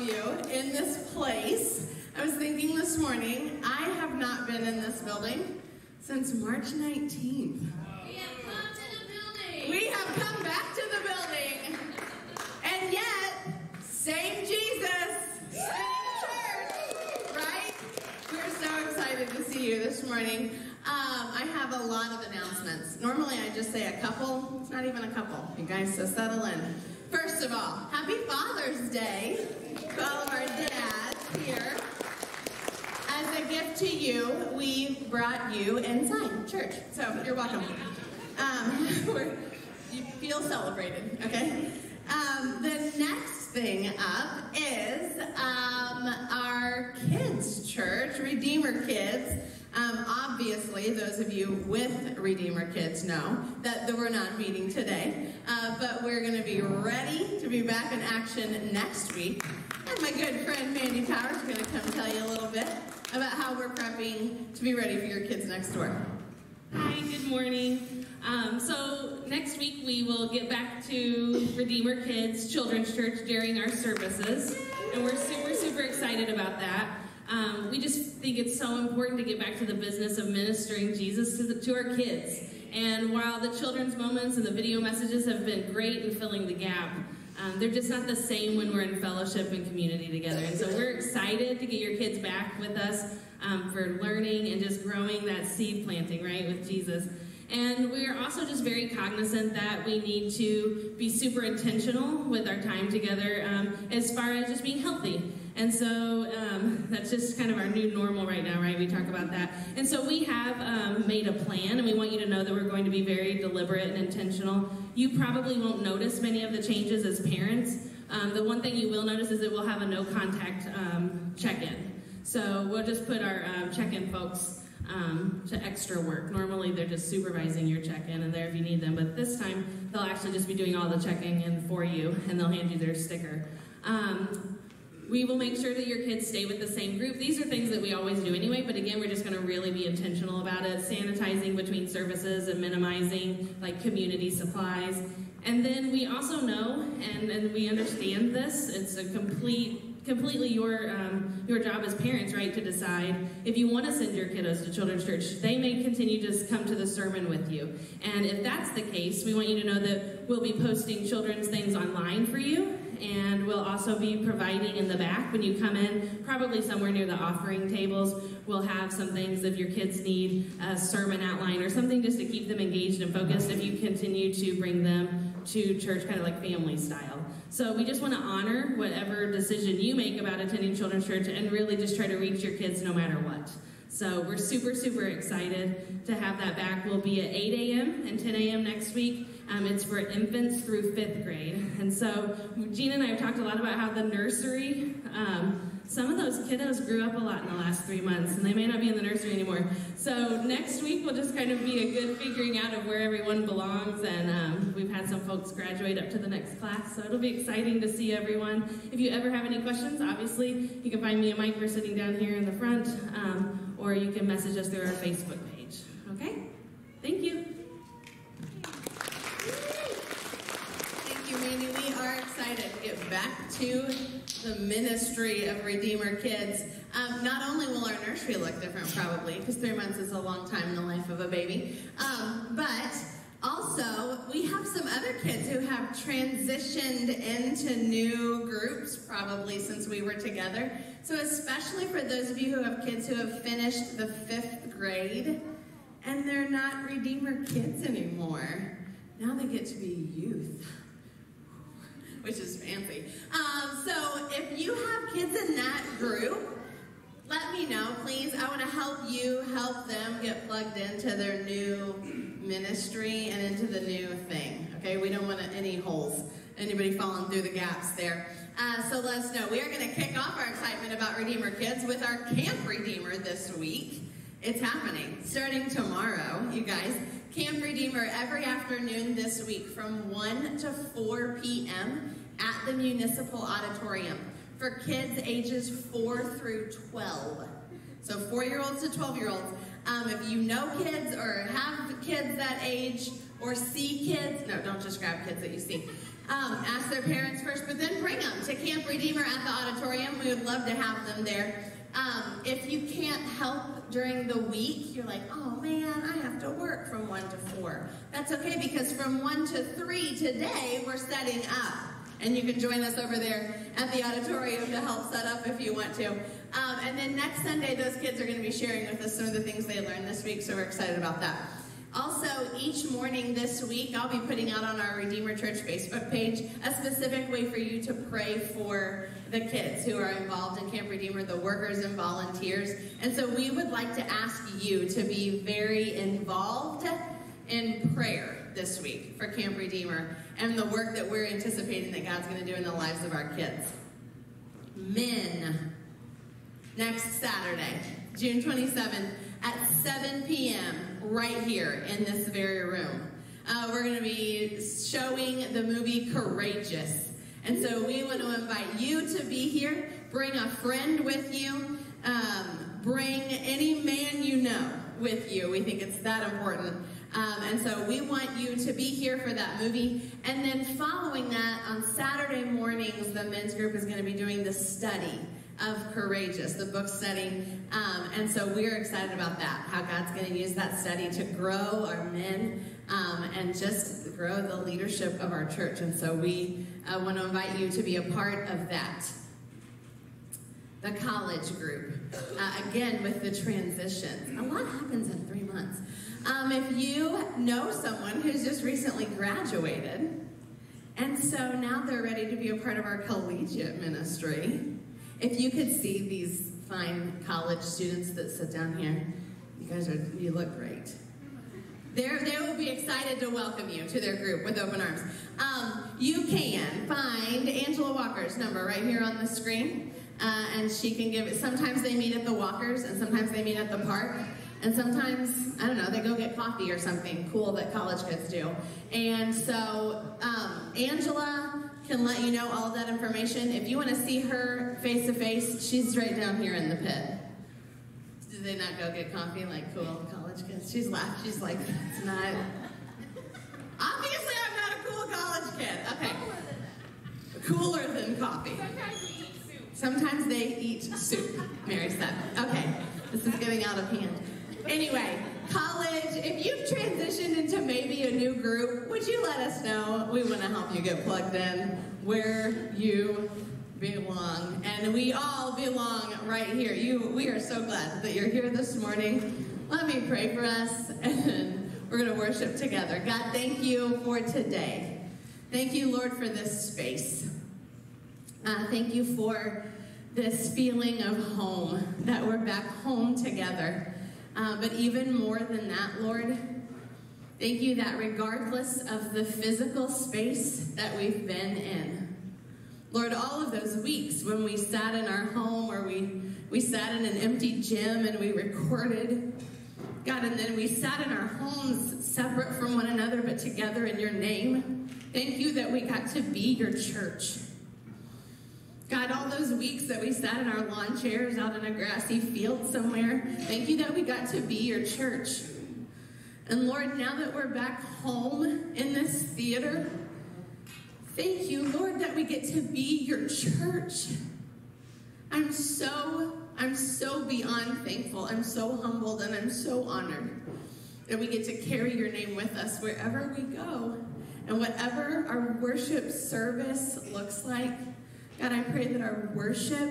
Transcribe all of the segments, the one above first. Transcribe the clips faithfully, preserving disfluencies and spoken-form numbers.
of you in this place. I was thinking this morning, I have not been in this building since March nineteenth. We have come to the building. We have come back to the building. And yet, same Jesus, same church, right? We're so excited to see you this morning. Um, I have a lot of announcements. Normally I just say a couple. It's not even a couple, you guys, so settle in. First of all, happy Father's Day to all of our dads here. As a gift to you, we brought you inside church, so you're welcome. Um, we're, you feel celebrated, okay? Um, the next thing up is um, our kids' church, Redeemer Kids. Um, obviously, those of you with Redeemer Kids know that we're not meeting today, uh, but we're going to be ready to be back in action next week. And my good friend Mandy Powers is going to come tell you a little bit about how we're prepping to be ready for your kids next door. Hi, good morning. Um, so next week we will get back to Redeemer Kids Children's Church during our services, and we're super, super excited about that. Um, we just think it's so important to get back to the business of ministering Jesus to, the, to our kids. And while the children's moments and the video messages have been great in filling the gap, um, they're just not the same when we're in fellowship and community together. And so we're excited to get your kids back with us um, for learning and just growing that seed planting, right, with Jesus. And we are also just very cognizant that we need to be super intentional with our time together um, as far as just being healthy. And so um, that's just kind of our new normal right now, right? We talk about that. And so we have um, made a plan, and we want you to know that we're going to be very deliberate and intentional. You probably won't notice many of the changes as parents. Um, the one thing you will notice is that we'll have a no-contact um, check-in. So we'll just put our um, check-in folks Um, to extra work. Normally they're just supervising your check-in and there if you need them, but this time they'll actually just be doing all the checking in for you, and they'll hand you their sticker. Um, we will make sure that your kids stay with the same group. These are things that we always do anyway, but again, we're just going to really be intentional about it, sanitizing between services and minimizing like community supplies. And then we also know, and, and we understand this, it's a complete completely your um, your job as parents, right, to decide if you want to send your kiddos to children's church. They may continue to just come to the sermon with you. And if that's the case, we want you to know that we'll be posting children's things online for you, and we'll also be providing in the back when you come in, probably somewhere near the offering tables, we'll have some things if your kids need a sermon outline or something just to keep them engaged and focused if you continue to bring them to church kind of like family style. So we just want to honor whatever decision you make about attending children's church and really just try to reach your kids no matter what. So we're super, super excited to have that back. We'll be at eight a.m. and ten a.m. next week. Um, it's for infants through fifth grade. And so Gina and I have talked a lot about how the nursery, um, some of those kiddos grew up a lot in the last three months, and they may not be in the nursery anymore. So next week will just kind of be a good figuring out of where everyone belongs, and um, we've had some folks graduate up to the next class, so it'll be exciting to see everyone. If you ever have any questions, obviously, you can find me and Mike. We're sitting down here in the front, um, or you can message us through our Facebook page. Okay? Thank you. Thank you, Mandy. We are excited to get back to the ministry of Redeemer Kids. Um, not only will our nursery look different, probably, because three months is a long time in the life of a baby, um, but also we have some other kids who have transitioned into new groups, probably since we were together. So especially for those of you who have kids who have finished the fifth grade, and they're not Redeemer Kids anymore. Now they get to be youth, which is fancy. Um, so if you have kids in that group, let me know, please. I want to help you help them get plugged into their new ministry and into the new thing. Okay, we don't want any holes, anybody falling through the gaps there. Uh, so let us know. We are going to kick off our excitement about Redeemer Kids with our Camp Redeemer this week. It's happening starting tomorrow, you guys. Camp Redeemer every afternoon this week from one to four p.m. at the Municipal Auditorium for kids ages four through twelve. So four-year-olds to twelve-year-olds. Um, if you know kids or have kids that age or see kids, no, don't just grab kids that you see. Um, ask their parents first, but then bring them to Camp Redeemer at the auditorium. We would love to have them there. Um, if you can't help during the week, you're like, oh man, I have to work from one to four. That's okay, because from one to three today, we're setting up. And you can join us over there at the auditorium to help set up if you want to. Um, and then next Sunday, those kids are going to be sharing with us some of the things they learned this week, so we're excited about that. Also, each morning this week, I'll be putting out on our Redeemer Church Facebook page a specific way for you to pray for the kids who are involved in Camp Redeemer, the workers and volunteers. And so we would like to ask you to be very involved in prayer this week for Camp Redeemer and the work that we're anticipating that God's going to do in the lives of our kids. Men, next Saturday, June twenty-seventh, at seven p.m., right here in this very room. Uh, we're going to be showing the movie Courageous. And so we want to invite you to be here. Bring a friend with you. Um, bring any man you know with you. We think it's that important. Um, and so we want you to be here for that movie. And then following that, on Saturday mornings, the men's group is going to be doing the study of Courageous, the book study. Um, and so we're excited about that, how God's going to use that study to grow our men um, and just grow the leadership of our church. And so we uh, want to invite you to be a part of that. The college group, uh, again, with the transitions. A lot happens in three months. Um, if you know someone who's just recently graduated, and so now they're ready to be a part of our collegiate ministry, if you could see these fine college students that sit down here, you guys are, you look great. They're, they will be excited to welcome you to their group with open arms. Um, you can find Angela Walker's number right here on the screen, uh, and she can give it. Sometimes they meet at the Walkers, and sometimes they meet at the park, and sometimes, I don't know, they go get coffee or something cool that college kids do. And so, um, Angela can let you know all of that information. If you want to see her face to face, she's right down here in the pit. Did they not go get coffee like cool college kids? She's laughed. She's like, it's not. Obviously, I'm not a cool college kid. Okay. Cooler than coffee. Sometimes we eat soup. Sometimes they eat soup, Mary said. Okay. This is getting out of hand. Anyway, college, if you've transitioned into maybe a new group, would you let us know? We want to help you get plugged in where you belong. And we all belong right here. You, we are so glad that you're here this morning. Let me pray for us, and we're going to worship together. God, thank you for today. Thank you, Lord, for this space. Uh, thank you for this feeling of home, that we're back home together. Uh, but even more than that, Lord, thank you that regardless of the physical space that we've been in, Lord, all of those weeks when we sat in our home or we, we sat in an empty gym and we recorded, God, and then we sat in our homes separate from one another but together in your name, thank you that we got to be your church. God, all those weeks that we sat in our lawn chairs out in a grassy field somewhere, thank you that we got to be your church. And Lord, now that we're back home in this theater, thank you, Lord, that we get to be your church. I'm so, I'm so beyond thankful. I'm so humbled and I'm so honored that we get to carry your name with us wherever we go. And whatever our worship service looks like, God, I pray that our worship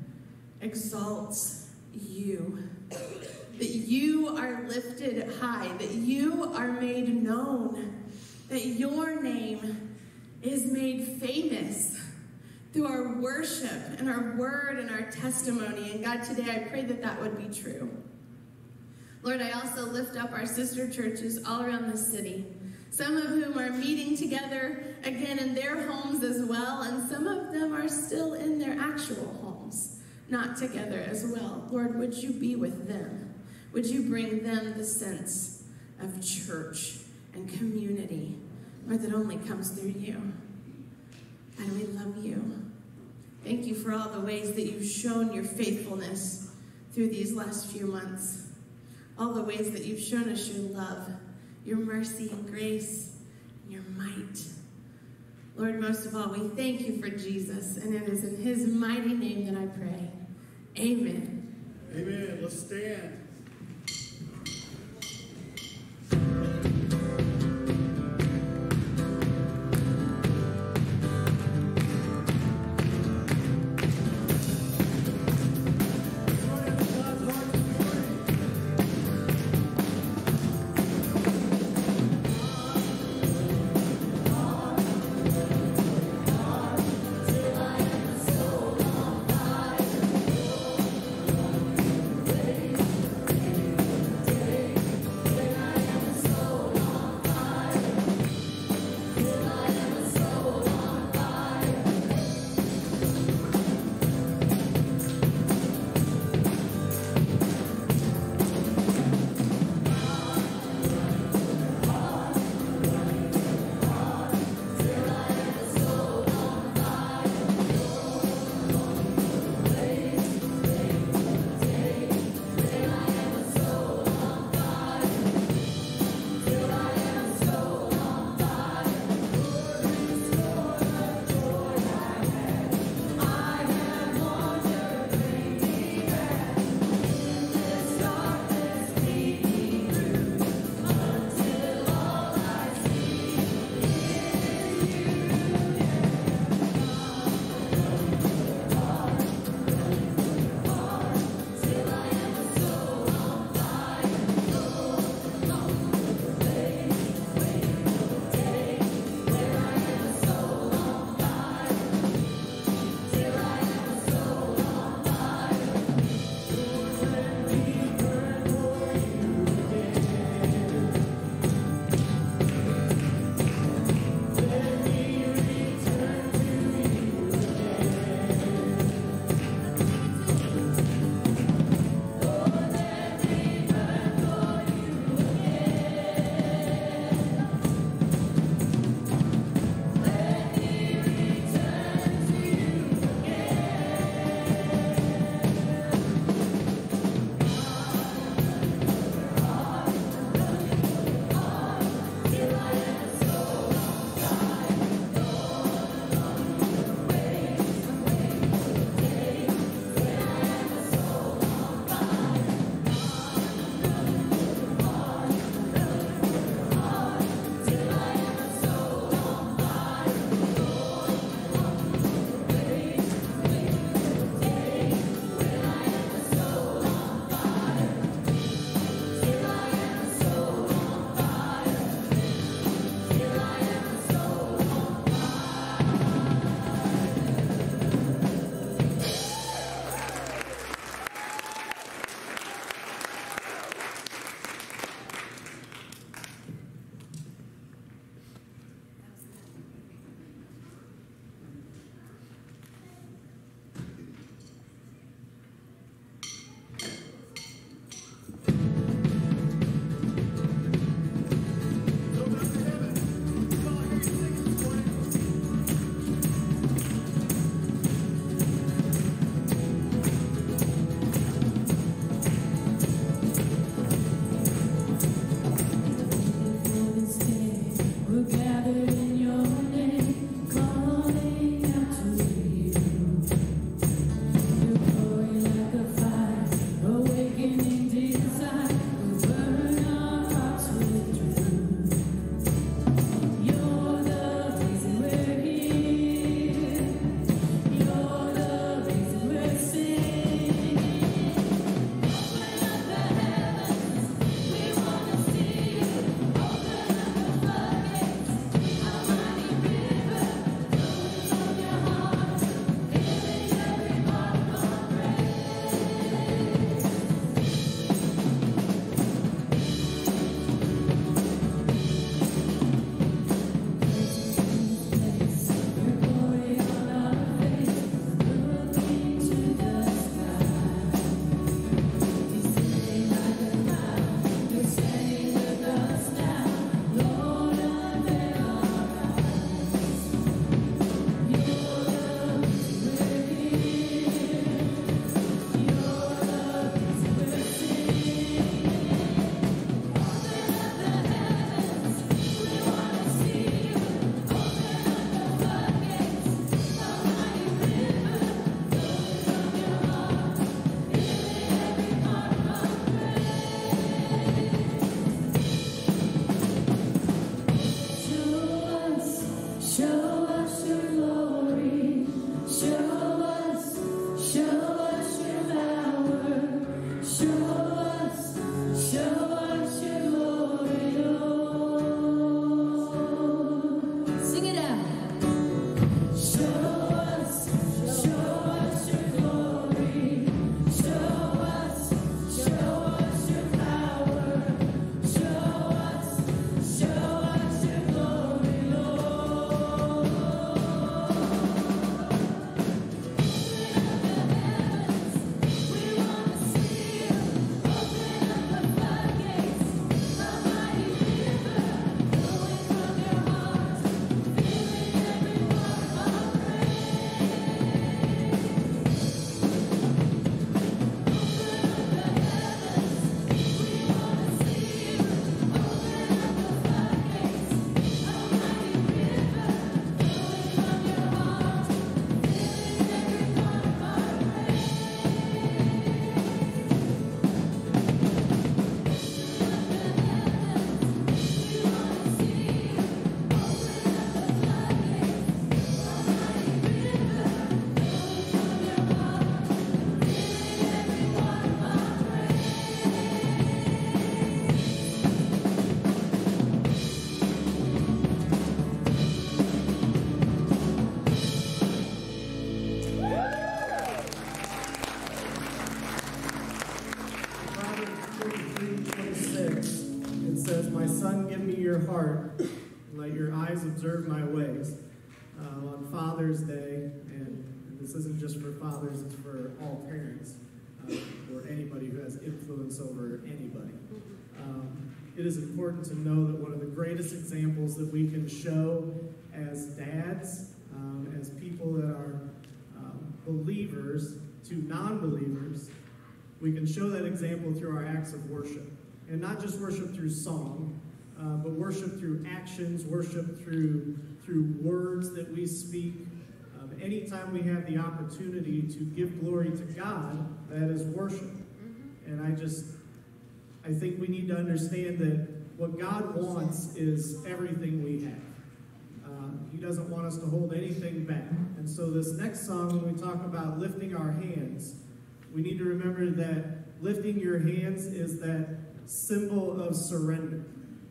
exalts you, that you are lifted high, that you are made known, that your name is made famous through our worship and our word and our testimony. And God, today I pray that that would be true. Lord, I also lift up our sister churches all around the city, some of whom are meeting together again in their homes as well, and some of them are still in their actual homes, not together as well. Lord, would you be with them? Would you bring them the sense of church and community, Lord, that only comes through you? God, we love you. Thank you for all the ways that you've shown your faithfulness through these last few months, all the ways that you've shown us your love, your mercy and grace, and your might. Lord, most of all, we thank you for Jesus, and it is in his mighty name that I pray. Amen. Amen. Let's stand. Father's Day, and this isn't just for fathers, it's for all parents, uh, or anybody who has influence over anybody. Um, it is important to know that one of the greatest examples that we can show as dads, um, as people that are um, believers to non-believers, we can show that example through our acts of worship. And not just worship through song, uh, but worship through actions, worship through, through words that we speak. Um, anytime we have the opportunity to give glory to God, that is worship. And I just, I think we need to understand that what God wants is everything we have. Uh, he doesn't want us to hold anything back. And so this next song, when we talk about lifting our hands, we need to remember that lifting your hands is that symbol of surrender.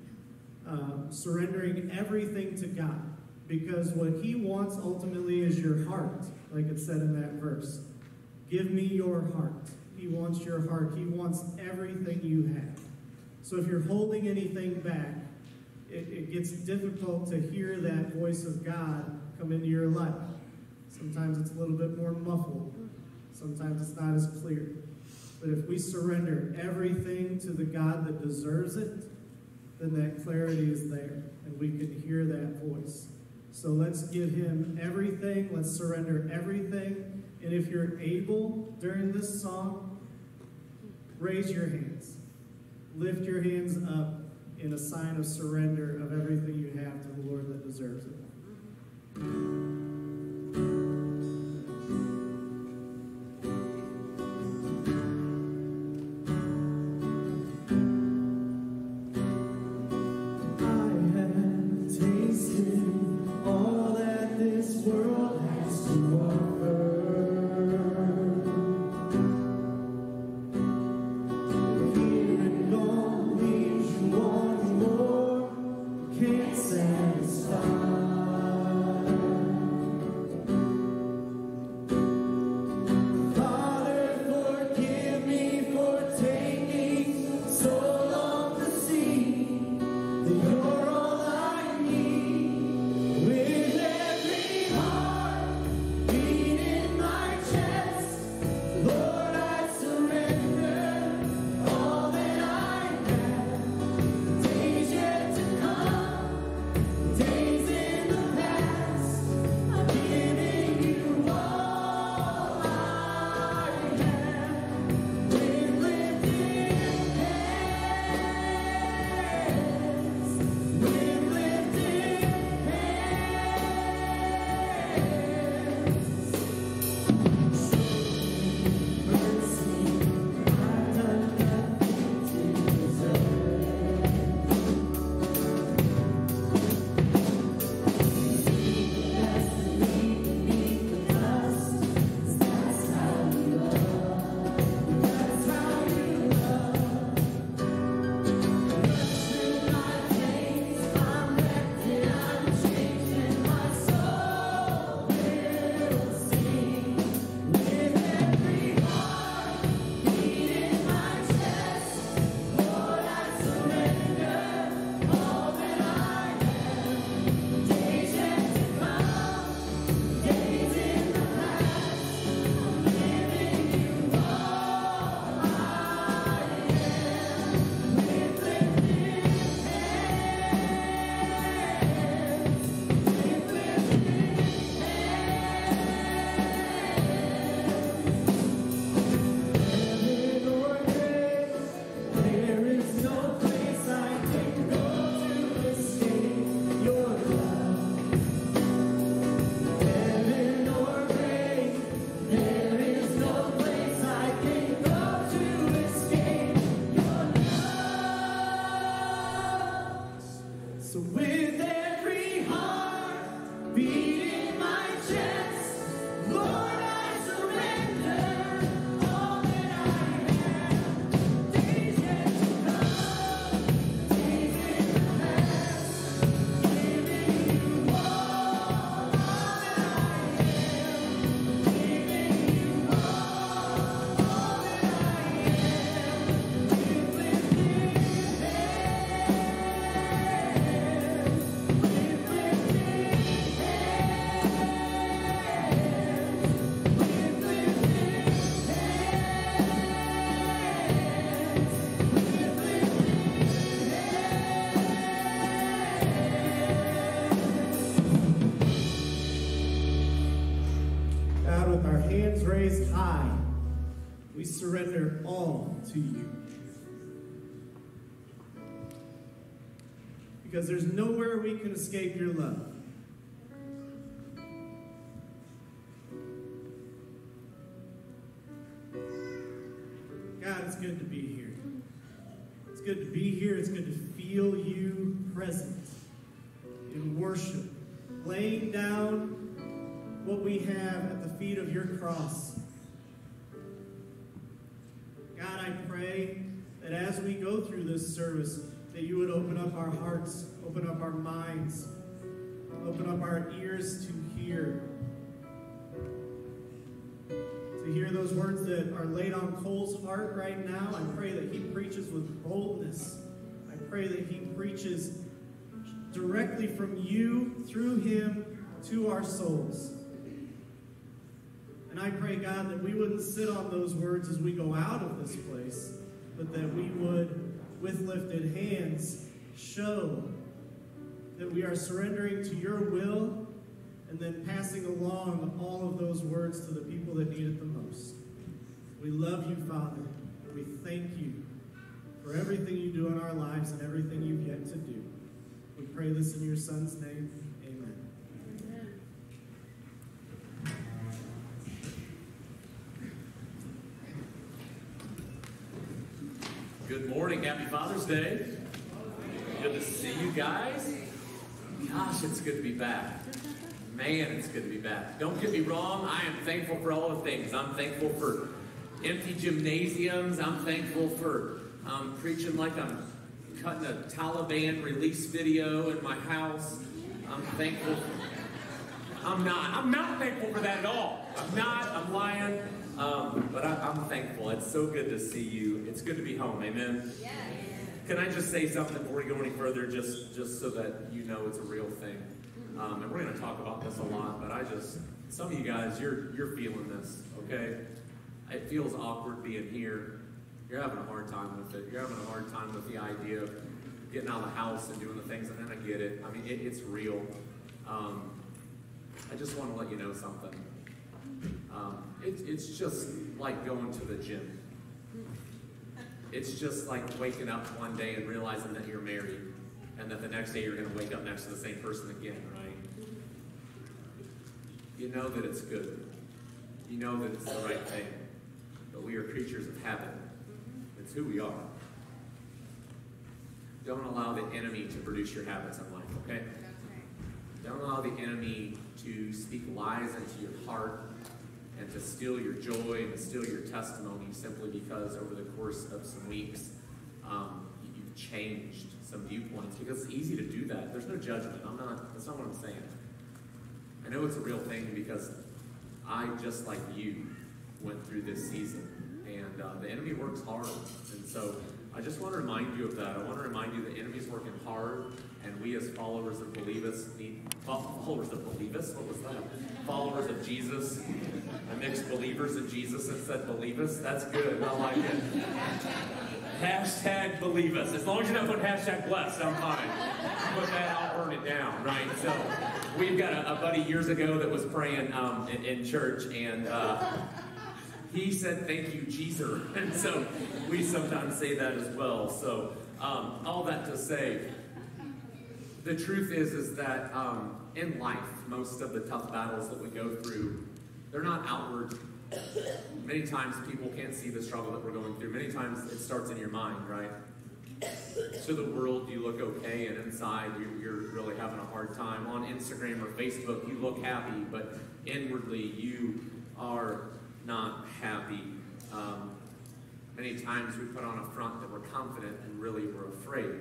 Uh, surrendering everything to God. Because what he wants ultimately is your heart, like it said in that verse. Give me your heart. He wants your heart. He wants everything you have. So if you're holding anything back, it, it gets difficult to hear that voice of God come into your life. Sometimes it's a little bit more muffled. Sometimes it's not as clear. But if we surrender everything to the God that deserves it, then that clarity is there, and we can hear that voice. So let's give him everything. Let's surrender everything. And if you're able during this song, raise your hands. Lift your hands up in a sign of surrender of everything you have to the Lord that deserves it. You're all I need with every heart. God, with our hands raised high, we surrender all to you. Because there's nowhere we can escape your love. God, it's good to be here. It's good to be here. It's good to feel you present in worship, laying down what we have at the feet of your cross. God, I pray that as we go through this service, that you would open up our hearts, open up our minds, open up our ears to hear. To hear those words that are laid on Cole's heart right now. I pray that he preaches with boldness. I pray that he preaches directly from you, through him, to our souls. And I pray, God, that we wouldn't sit on those words as we go out of this place, but that we would, with lifted hands, show that we are surrendering to your will and then passing along all of those words to the people that need it the most. We love you, Father. We thank you for everything you do in our lives and everything you've yet to do. We pray this in your Son's name. Amen. Good morning. Happy Father's Day. Good to see you guys. Gosh, it's good to be back. Man, it's good to be back. Don't get me wrong. I am thankful for all the things. I'm thankful for empty gymnasiums. I'm thankful for um, preaching like I'm cutting a Taliban release video in my house. I'm thankful. For, I'm not. I'm not thankful for that at all. I'm not. I'm lying. Um, but I, I'm thankful. It's so good to see you. It's good to be home. Amen. Yeah. Can I just say something before we go any further, just just so that you know it's a real thing? Um, and we're going to talk about this a lot, but I just, some of you guys, you're you're feeling this, okay? It feels awkward being here. You're having a hard time with it. You're having a hard time with the idea of getting out of the house and doing the things, and I get it. I mean, it, it's real. Um, I just want to let you know something. Um, it, it's just like going to the gym. It's just like waking up one day and realizing that you're married, and that the next day you're going to wake up next to the same person again, right? You know that it's good. You know that it's the right thing. But we are creatures of habit. It's who we are. Don't allow the enemy to produce your habits in life, okay? Don't allow the enemy to speak lies into your heart and to steal your joy and to steal your testimony simply because over the course of some weeks, um, you've changed some viewpoints, because it's easy to do that. There's no judgment. I'm not, that's not what I'm saying. I know it's a real thing because I, just like you, went through this season. And uh, the enemy works hard. And so I just want to remind you of that. I want to remind you the enemy's working hard, and we as followers of believers need, followers of believers? What was that? Followers of Jesus. I mixed believers and Jesus and said believers. That's good. I like it. Hashtag believe us. As long as you're not putting hashtag blessed, I'm fine. Put that, I'll burn it down, right? So we've got a, a buddy years ago that was praying um, in, in church, and uh, he said, thank you, Jesus. And so we sometimes say that as well. So um, all that to say, the truth is, is that um, in life, most of the tough battles that we go through, they're not outward. Many times people can't see the struggle that we're going through. Many times it starts in your mind, right? To the world, you look okay, and inside you, you're really having a hard time. On Instagram or Facebook, you look happy, but inwardly you are not happy. Um, many times we put on a front that we're confident and really we're afraid.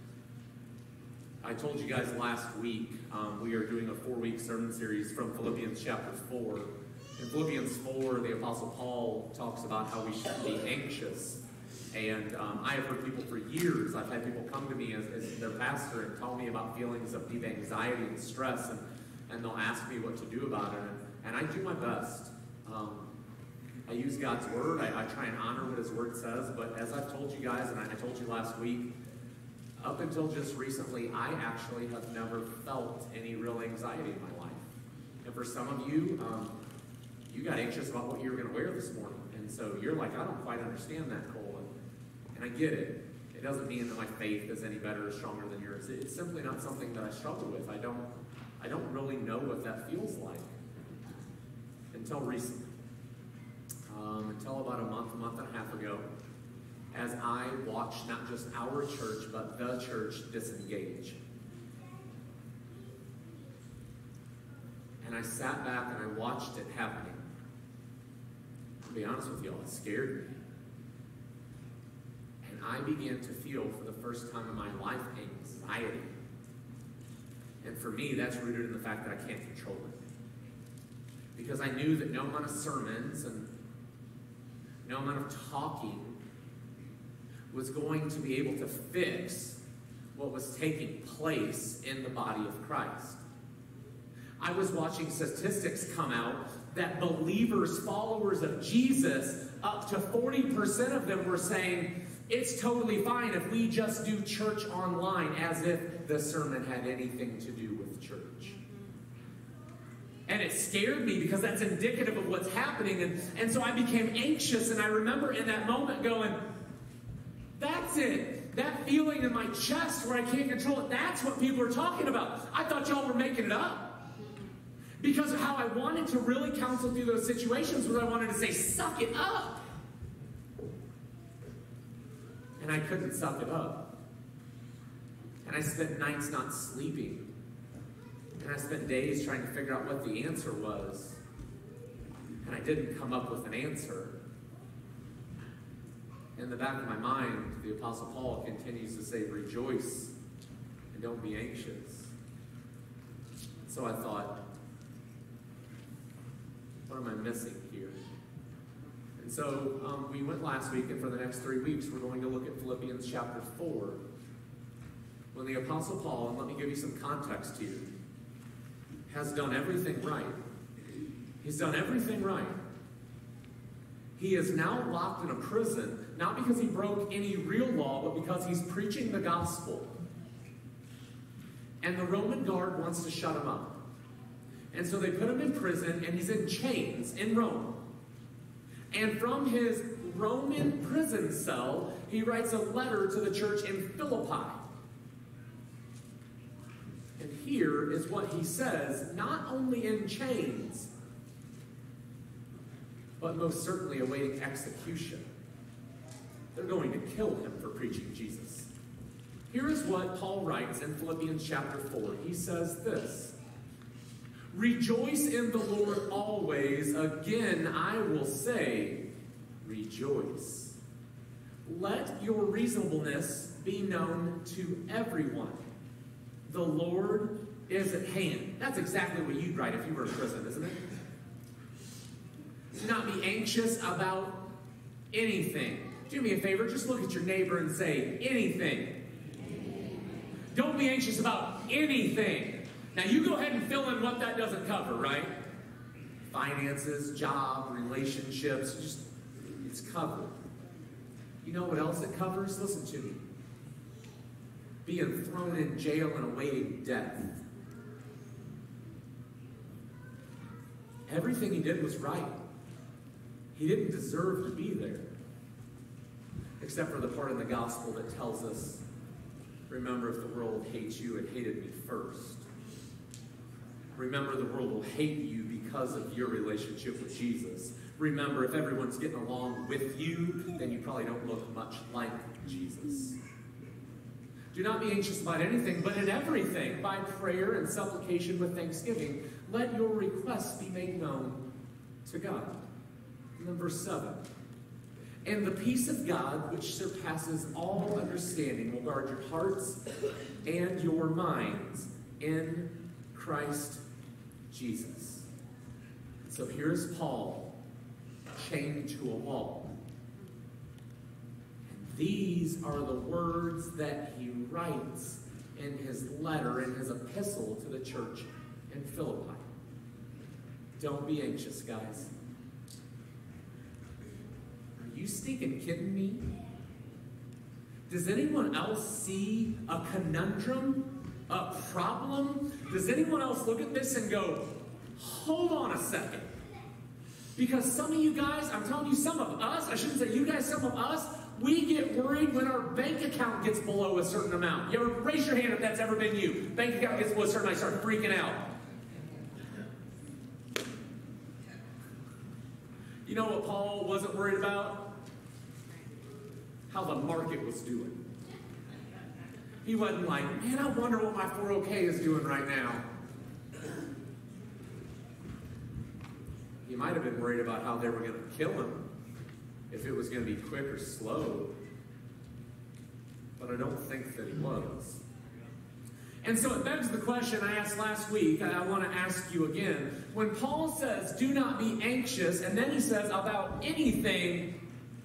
I told you guys last week, um, we are doing a four-week sermon series from Philippians chapter four. In Philippians four, the Apostle Paul talks about how we should be anxious. And um, I have heard people for years, I've had people come to me as, as their pastor and tell me about feelings of deep anxiety and stress, and, and they'll ask me what to do about it. And, and I do my best. Um, I use God's word. I, I try and honor what his word says. But as I've told you guys, and I, I told you last week, up until just recently, I actually have never felt any real anxiety in my life. And for some of you, um, you got anxious about what you were going to wear this morning. And so you're like, I don't quite understand that, Cole. And, and I get it. It doesn't mean that my faith is any better or stronger than yours. It's simply not something that I struggle with. I don't, I don't really know what that feels like until recently. Um, until about a month, a month and a half ago, as I watched not just our church, but the church disengage. And I sat back and I watched it happening. To be honest with y'all, it scared me. And I began to feel for the first time in my life anxiety. And for me, that's rooted in the fact that I can't control it. Because I knew that no amount of sermons and no amount of talking was going to be able to fix what was taking place in the body of Christ. I was watching statistics come out that believers, followers of Jesus, up to forty percent of them were saying, it's totally fine if we just do church online, as if the sermon had anything to do with church. And it scared me because that's indicative of what's happening. And, and so I became anxious, and I remember in that moment going, that's it. That feeling in my chest where I can't control it, that's what people are talking about. I thought y'all were making it up. Because of how I wanted to really counsel through those situations was I wanted to say, suck it up. And I couldn't suck it up. And I spent nights not sleeping. And I spent days trying to figure out what the answer was. And I didn't come up with an answer. In the back of my mind, the Apostle Paul continues to say, rejoice and don't be anxious. So I thought, what am I missing here? And so um, we went last week, and for the next three weeks, we're going to look at Philippians chapter four. When the Apostle Paul, and let me give you some context here, has done everything right. He's done everything right. He is now locked in a prison, not because he broke any real law, but because he's preaching the gospel. And the Roman guard wants to shut him up. And so they put him in prison, and he's in chains in Rome. And from his Roman prison cell, he writes a letter to the church in Philippi. And here is what he says, not only in chains, but most certainly awaiting execution. They're going to kill him for preaching Jesus. Here is what Paul writes in Philippians chapter four. He says this, rejoice in the Lord always. Again, I will say, rejoice. Let your reasonableness be known to everyone. The Lord is at hand. That's exactly what you'd write if you were in prison, isn't it? Do not be anxious about anything. Do me a favor, just look at your neighbor and say, anything. Don't be anxious about anything. Now you go ahead and fill in what that doesn't cover, right? Finances, job, relationships, just, it's covered. You know what else it covers? Listen to me. Being thrown in jail and awaiting death. Everything he did was right. He didn't deserve to be there. Except for the part in the gospel that tells us, remember, if the world hates you, it hated me first. Remember, the world will hate you because of your relationship with Jesus. Remember, if everyone's getting along with you, then you probably don't look much like Jesus. Do not be anxious about anything, but in everything, by prayer and supplication with thanksgiving, let your requests be made known to God. And then verse seven. And the peace of God, which surpasses all understanding, will guard your hearts and your minds in Christ Jesus. So here's Paul, chained to a wall. And these are the words that he writes in his letter, in his epistle to the church in Philippi. Don't be anxious, guys. Are you stinking kidding me? Does anyone else see a conundrum, a problem? Does anyone else look at this and go, hold on a second. Because some of you guys, I'm telling you, some of us, I shouldn't say you guys, some of us, we get worried when our bank account gets below a certain amount. You ever raise your hand if that's ever been you? Bank account gets below a certain amount, I start freaking out. You know what Paul wasn't worried about? How the market was doing. He wasn't like, man, I wonder what my four oh K is doing right now. He might have been worried about how they were going to kill him, if it was going to be quick or slow. But I don't think that he was. And so it begs the question I asked last week, and I want to ask you again. When Paul says, do not be anxious, and then he says, about anything,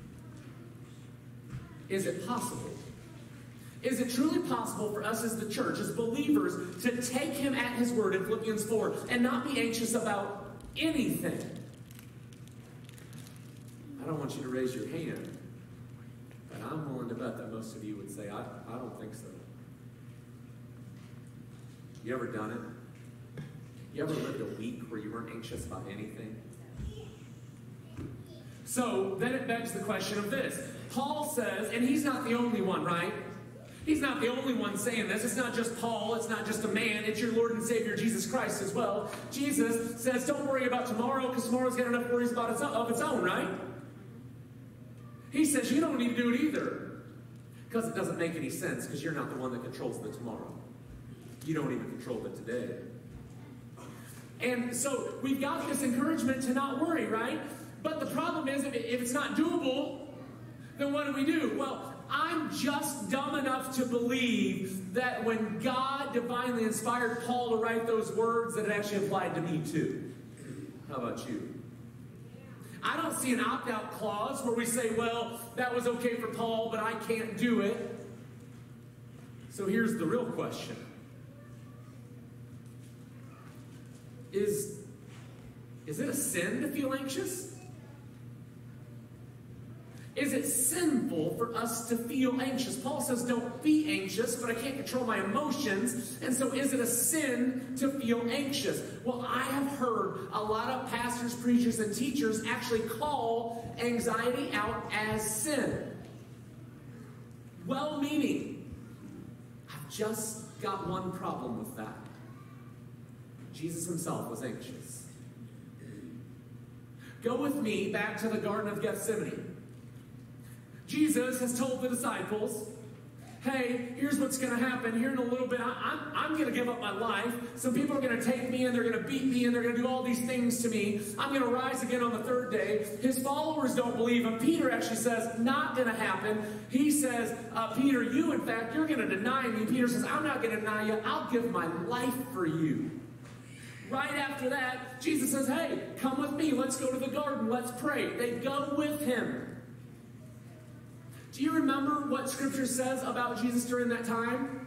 is it possible? Is it truly possible for us as the church, as believers, to take him at his word in Philippians four and not be anxious about anything? I don't want you to raise your hand, but I'm willing to bet that most of you would say, I, I don't think so. You ever done it? You ever lived a week where you weren't anxious about anything? So then it begs the question of this. Paul says, and he's not the only one, right? He's not the only one saying this. It's not just Paul. It's not just a man. It's your Lord and Savior, Jesus Christ, as well. Jesus says, don't worry about tomorrow, because tomorrow's got enough worries about its own, of its own, right? He says, you don't need to do it either, because it doesn't make any sense, because you're not the one that controls the tomorrow. You don't even control the today. And so we've got this encouragement to not worry, right? But the problem is, if it's not doable, then what do we do? Well, I'm just dumb enough to believe that when God divinely inspired Paul to write those words, that it actually applied to me too. How about you? I don't see an opt-out clause where we say, well, that was okay for Paul, but I can't do it. So here's the real question. Is, is it a sin to feel anxious? Is it sinful for us to feel anxious? Paul says, don't be anxious, but I can't control my emotions. And so is it a sin to feel anxious? Well, I have heard a lot of pastors, preachers, and teachers actually call anxiety out as sin. Well-meaning. I've just got one problem with that. Jesus himself was anxious. Go with me back to the Garden of Gethsemane. Jesus has told the disciples, hey, here's what's going to happen. Here in a little bit, I, I'm, I'm going to give up my life. Some people are going to take me and they're going to beat me and they're going to do all these things to me. I'm going to rise again on the third day. His followers don't believe him. Peter actually says, not going to happen. He says, uh, Peter, you, in fact, you're going to deny me. Peter says, I'm not going to deny you. I'll give my life for you. Right after that, Jesus says, hey, come with me. Let's go to the garden. Let's pray. They go with him. Do you remember what Scripture says about Jesus during that time?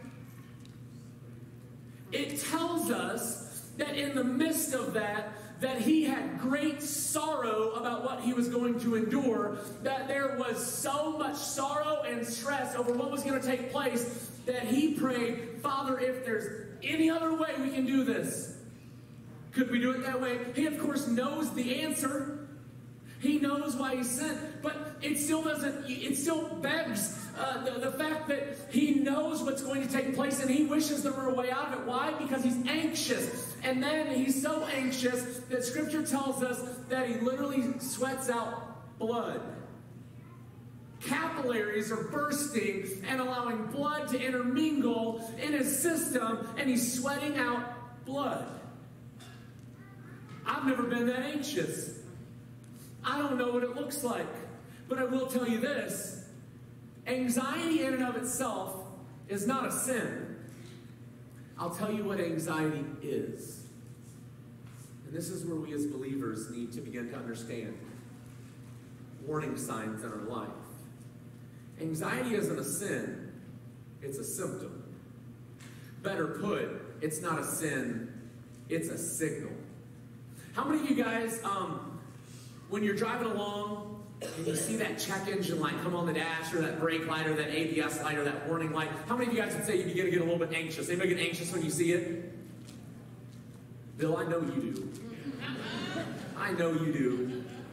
It tells us that in the midst of that, that he had great sorrow about what he was going to endure, that there was so much sorrow and stress over what was going to take place that he prayed, Father, if there's any other way we can do this, could we do it that way? He, of course, knows the answer. He knows why he's sent, but it still doesn't, it still begs uh, the, the fact that he knows what's going to take place and he wishes there were a way out of it. Why? Because he's anxious. And then he's so anxious that Scripture tells us that he literally sweats out blood. Capillaries are bursting and allowing blood to intermingle in his system, and he's sweating out blood. I've never been that anxious. I don't know what it looks like, but I will tell you this. Anxiety in and of itself is not a sin. I'll tell you what anxiety is. And this is where we as believers need to begin to understand warning signs in our life. Anxiety isn't a sin, it's a symptom. Better put, it's not a sin, it's a signal. How many of you guys, um, when you're driving along and you see that check engine light come on the dash, or that brake light, or that A B S light, or that warning light, how many of you guys would say you begin to get a little bit anxious? Anybody get anxious when you see it? Bill, I know you do. I know you do.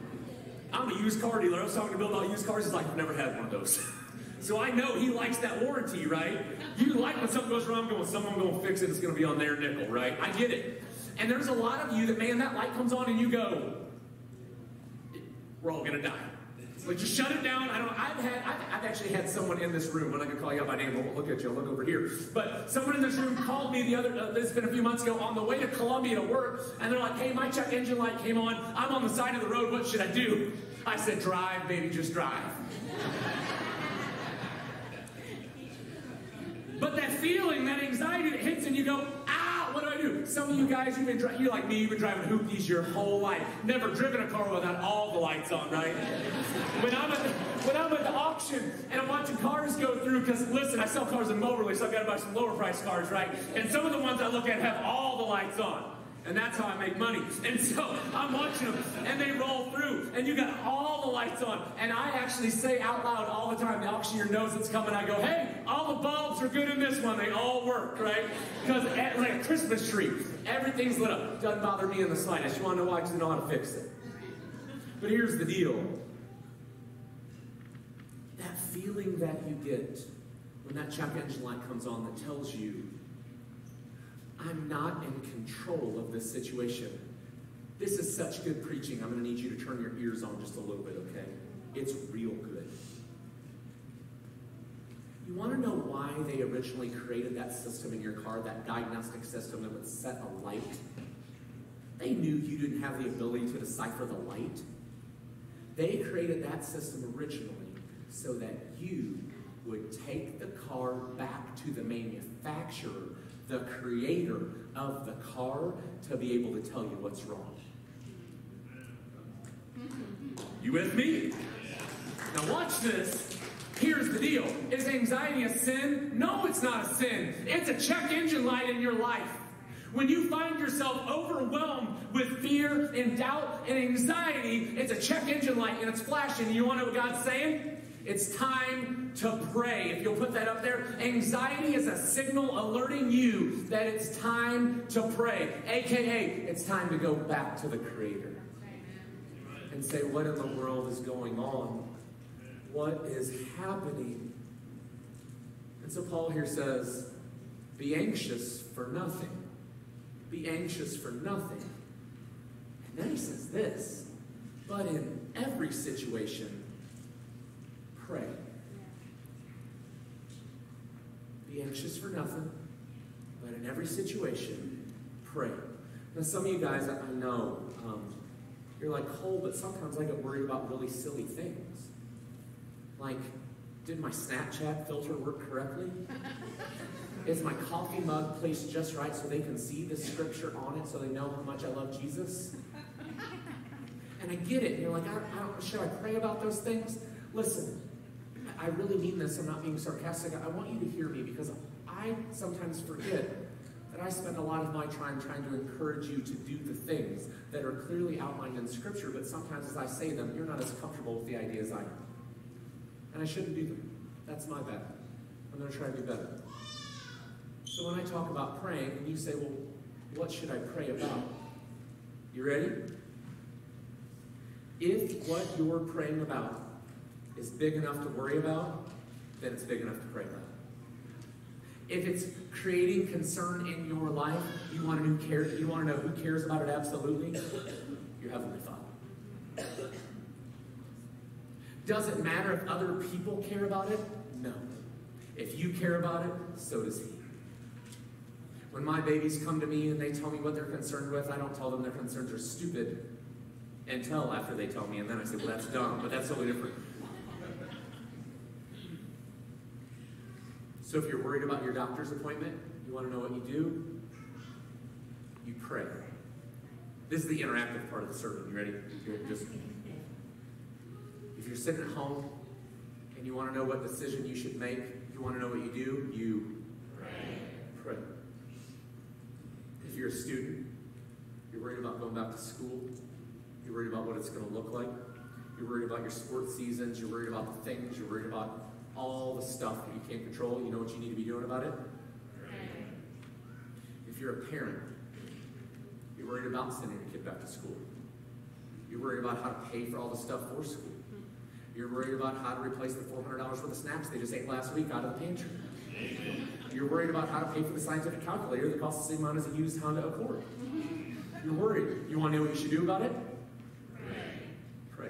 I'm a used car dealer. I was talking to Bill about used cars. He's like, I've never had one of those. So I know he likes that warranty, right? You like when something goes wrong, going, someone going to fix it, it's going to be on their nickel, right? I get it. And there's a lot of you that, man, that light comes on and you go, we're all going to die. But just shut it down. I don't. I've had. I've, I've actually had someone in this room. I'm not gonna call you out by name. I won't look at you. I'll look over here. But someone in this room called me the other. Uh, it's been a few months ago on the way to Columbia to work, and they're like, "Hey, my check engine light came on. I'm on the side of the road. What should I do?" I said, "Drive, baby. Just drive." But that feeling, that anxiety that hits, and you go, "Ah, what do I do?" Some of you guys, you've been dri- you're like me. You've been driving hoopties your whole life. Never driven a car without all the lights on, right? When I'm at the, when I'm at the auction and I'm watching cars go through, because listen, I sell cars in Moberly, so I've got to buy some lower price cars, right? And some of the ones I look at have all the lights on. And that's how I make money. And so I'm watching them, and they roll through, and you got all the lights on. And I actually say out loud all the time, the auctioneer knows it's coming. I go, "Hey, all the bulbs are good in this one. They all work," right? Because it's like a Christmas tree. Everything's lit up. Doesn't bother me in the slightest. You want to know why? Because I know how to fix it. But here's the deal. That feeling that you get when that check engine light comes on that tells you, I'm not in control of this situation. This is such good preaching. I'm going to need you to turn your ears on just a little bit, okay? It's real good. You want to know why they originally created that system in your car, that diagnostic system that would set a light? They knew you didn't have the ability to decipher the light. They created that system originally so that you would take the car back to the manufacturer, the creator of the car, to be able to tell you what's wrong. You with me? Now watch this. Here's the deal. Is anxiety a sin? No, it's not a sin. It's a check engine light in your life. When you find yourself overwhelmed with fear and doubt and anxiety, it's a check engine light and it's flashing. You want to know what God's saying? It's time to pray. If you'll put that up there, anxiety is a signal alerting you that it's time to pray. A K A, it's time to go back to the Creator and say, what in the world is going on? What is happening? And so Paul here says, be anxious for nothing. Be anxious for nothing. And then he says this, but in every situation, pray. Be anxious for nothing, but in every situation, pray. Now, some of you guys, I know, um, you're like, Cole, but sometimes I get worried about really silly things. Like, did my Snapchat filter work correctly? Is my coffee mug placed just right so they can see the scripture on it so they know how much I love Jesus? And I get it. And you're like, I don't, I don't, should I pray about those things? Listen, I really mean this. I'm not being sarcastic. I want you to hear me because I sometimes forget that I spend a lot of my time trying to encourage you to do the things that are clearly outlined in Scripture, but sometimes as I say them, you're not as comfortable with the ideas I am. And I shouldn't do them. That's my bad. I'm going to try to do better. So when I talk about praying, and you say, well, what should I pray about? You ready? If what you're praying about is big enough to worry about, then it's big enough to pray about. If it's creating concern in your life, you want to know, care, you want to know who cares about it absolutely? Your Heavenly Father. Does it matter if other people care about it? No. If you care about it, so does He. When my babies come to me and they tell me what they're concerned with, I don't tell them their concerns are stupid until after they tell me, and then I say, well, that's dumb, but that's totally different. So if you're worried about your doctor's appointment, you want to know what you do? You pray. This is the interactive part of the sermon. You ready? You're just, if you're sitting at home and you want to know what decision you should make, you want to know what you do, you pray. Pray. If you're a student, you're worried about going back to school, you're worried about what it's going to look like, you're worried about your sports seasons, you're worried about the things, you're worried about all the stuff that you can't control, you know what you need to be doing about it? Pray. If you're a parent, you're worried about sending your kid back to school. You're worried about how to pay for all the stuff for school. You're worried about how to replace the four hundred dollars worth of snacks they just ate last week out of the pantry. You're worried about how to pay for the scientific calculator that costs the same amount as a used Honda Accord. You're worried. You want to know what you should do about it? Pray.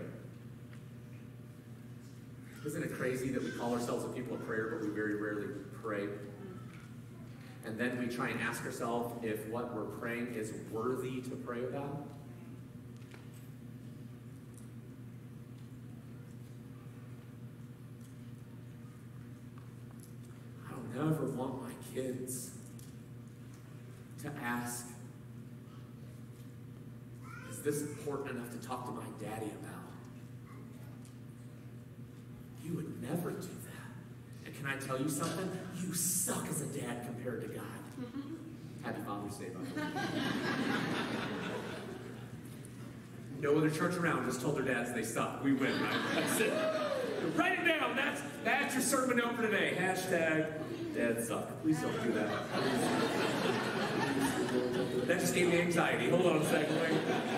Isn't it crazy that we call ourselves a people of prayer, but we very rarely pray? And then we try and ask ourselves if what we're praying is worthy to pray about? I don't ever want my kids to ask, is this important enough to talk to my daddy about? You would never do that. And can I tell you something? You suck as a dad compared to God. Happy Father's Day, by the way. No other church around just told their dads they suck. We win, right? That's it. Write it down. That's, that's your sermon note for today. Hashtag dads suck. Please don't do that. That just gave me anxiety. Hold on a second. Wait.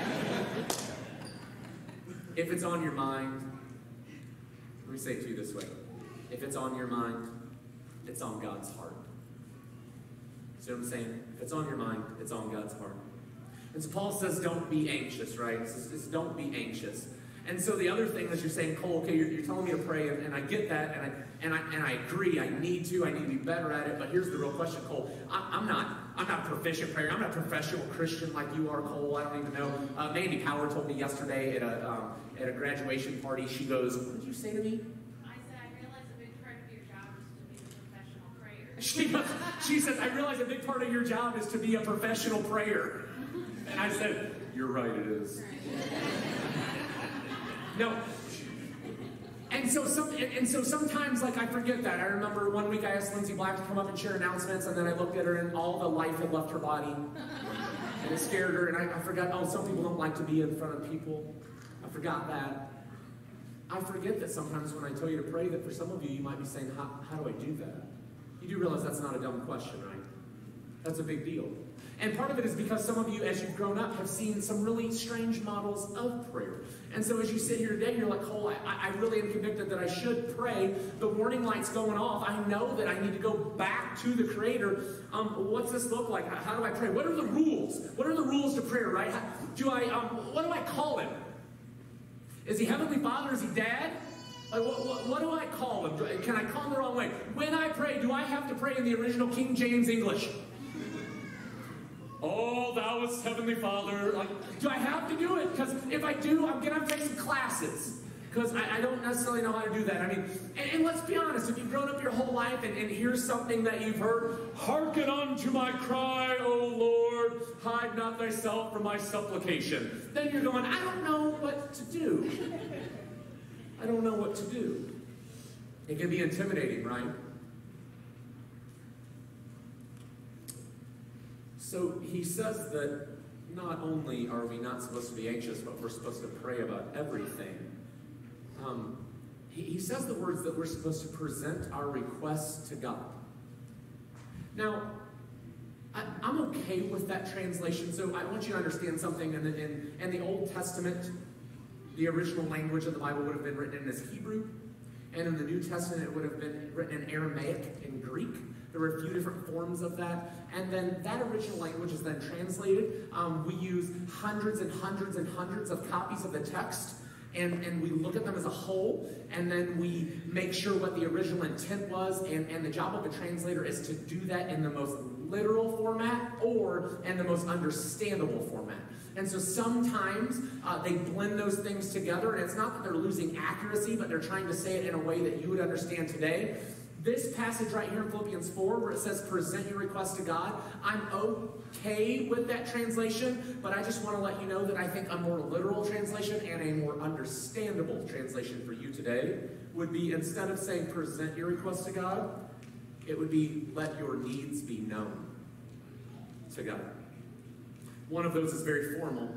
If it's on your mind, let me say it to you this way. If it's on your mind, it's on God's heart. See what I'm saying? If it's on your mind, it's on God's heart. And so Paul says, don't be anxious, right? He says, just don't be anxious. And so the other thing is you're saying, Cole, okay, you're, you're telling me to pray, and, and I get that, and I and I and I agree. I need to. I need to be better at it. But here's the real question, Cole. I, I'm not. I'm not a proficient prayer. I'm not a professional Christian like you are, Cole. I don't even know. Uh, Mandy Power told me yesterday at a um, at a graduation party. She goes, "What did you say to me?" I said, I realize a big part of your job is to be a professional prayer. She goes, she says, "I realize a big part of your job is to be a professional prayer." And I said, "You're right. It is." No. And so some, and, and so sometimes, like, I forget that. I remember one week I asked Lindsay Black to come up and share announcements, and then I looked at her and all the life had left her body. And it scared her, and I, I forgot, oh, some people don't like to be in front of people. I forgot that. I forget that sometimes when I tell you to pray, that for some of you, you might be saying, how, how do I do that? You do realize that's not a dumb question, right? That's a big deal. And part of it is because some of you, as you've grown up, have seen some really strange models of prayer. And so as you sit here today, you're like, Cole, I, I really am convicted that I should pray. The warning light's going off. I know that I need to go back to the Creator. Um, what's this look like? How, how do I pray? What are the rules? What are the rules to prayer, right? How, do I, um, what do I call him? Is he Heavenly Father? Is he Dad? Like, what, what, what do I call him? Can I call him the wrong way? When I pray, do I have to pray in the original King James English? Oh, thou was Heavenly Father. Like, do I have to do it? Because if I do, I'm going to have to take some classes. Because I, I don't necessarily know how to do that. I mean, and, and let's be honest, if you've grown up your whole life and, and here's something that you've heard, hearken unto my cry, O Lord, hide not thyself from my supplication. Then you're going, I don't know what to do. I don't know what to do. It can be intimidating, right? So he says that not only are we not supposed to be anxious, but we're supposed to pray about everything. Um, he, he says the words that we're supposed to present our requests to God. Now, I, I'm okay with that translation. So I want you to understand something. In the, in, in the Old Testament, the original language of the Bible would have been written in as Hebrew. And in the New Testament, it would have been written in Aramaic and Greek. There were a few different forms of that. And then that original language is then translated. Um, we use hundreds and hundreds and hundreds of copies of the text. And, and we look at them as a whole. And then we make sure what the original intent was. And, and the job of a translator is to do that in the most literal format or in the most understandable format. And so sometimes uh, they blend those things together. And it's not that they're losing accuracy, but they're trying to say it in a way that you would understand today. This passage right here in Philippians four, where it says, present your request to God, I'm okay with that translation, but I just want to let you know that I think a more literal translation and a more understandable translation for you today would be, instead of saying present your request to God, it would be let your needs be known to God. One of those is very formal.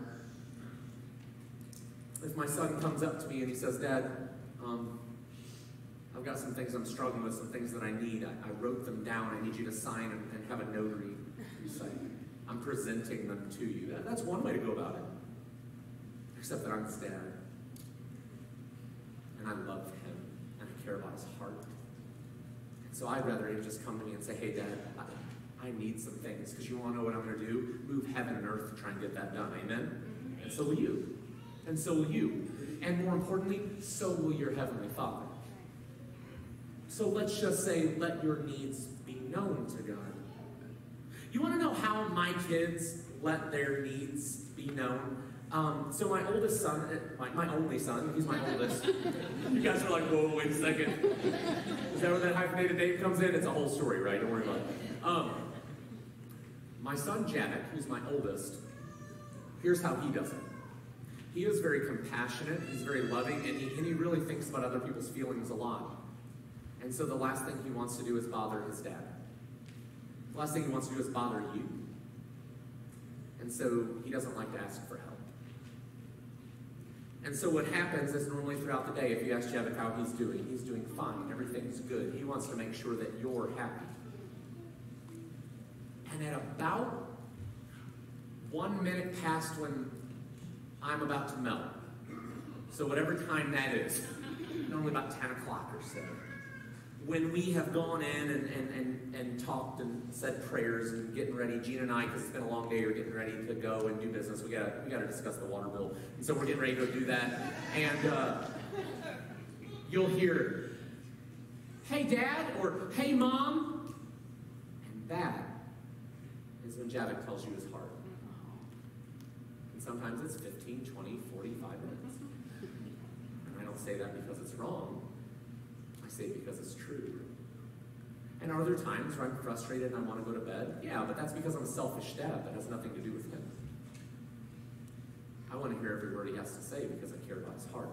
If my son comes up to me and he says, Dad, um, I've got some things I'm struggling with, some things that I need. I, I wrote them down. I need you to sign and, and have a notary say, I'm presenting them to you. That, that's one way to go about it. There's except that I'm his dad. And I love him, and I care about his heart. And so I'd rather him just come to me and say, hey, Dad, I, I need some things, because you want to know what I'm going to do? Move heaven and earth to try and get that done, amen? And so will you. And so will you. And more importantly, so will your Heavenly Father. So let's just say, let your needs be known to God. You want to know how my kids let their needs be known? Um, so my oldest son, my, my only son, he's my oldest. You guys are like, whoa, wait a second. Is that where that hyphenated name comes in? It's a whole story, right? Don't worry about it. Um, my son, Janet, who's my oldest, here's how he does it. He is very compassionate, he's very loving, and he, and he really thinks about other people's feelings a lot. And so the last thing he wants to do is bother his dad. The last thing he wants to do is bother you. And so he doesn't like to ask for help. And so what happens is normally throughout the day, if you ask Javik how he's doing, he's doing fine, everything's good. He wants to make sure that you're happy. And at about one minute past when I'm about to melt, so whatever time that is, normally about ten o'clock or so, when we have gone in and, and, and, and talked and said prayers and getting ready, Gina and I, because it's been a long day, are getting ready to go and do business. We gotta we gotta discuss the water bill, and so we're getting ready to go do that. And uh, you'll hear, "Hey, Dad," or "Hey, Mom," and that is when Javik tells you his heart. And sometimes it's fifteen, twenty, forty-five minutes. And I don't say that because it's wrong. I say it because it's true. And are there times where I'm frustrated and I want to go to bed? Yeah, but that's because I'm a selfish dad. That has nothing to do with him. I want to hear every word he has to say because I care about his heart.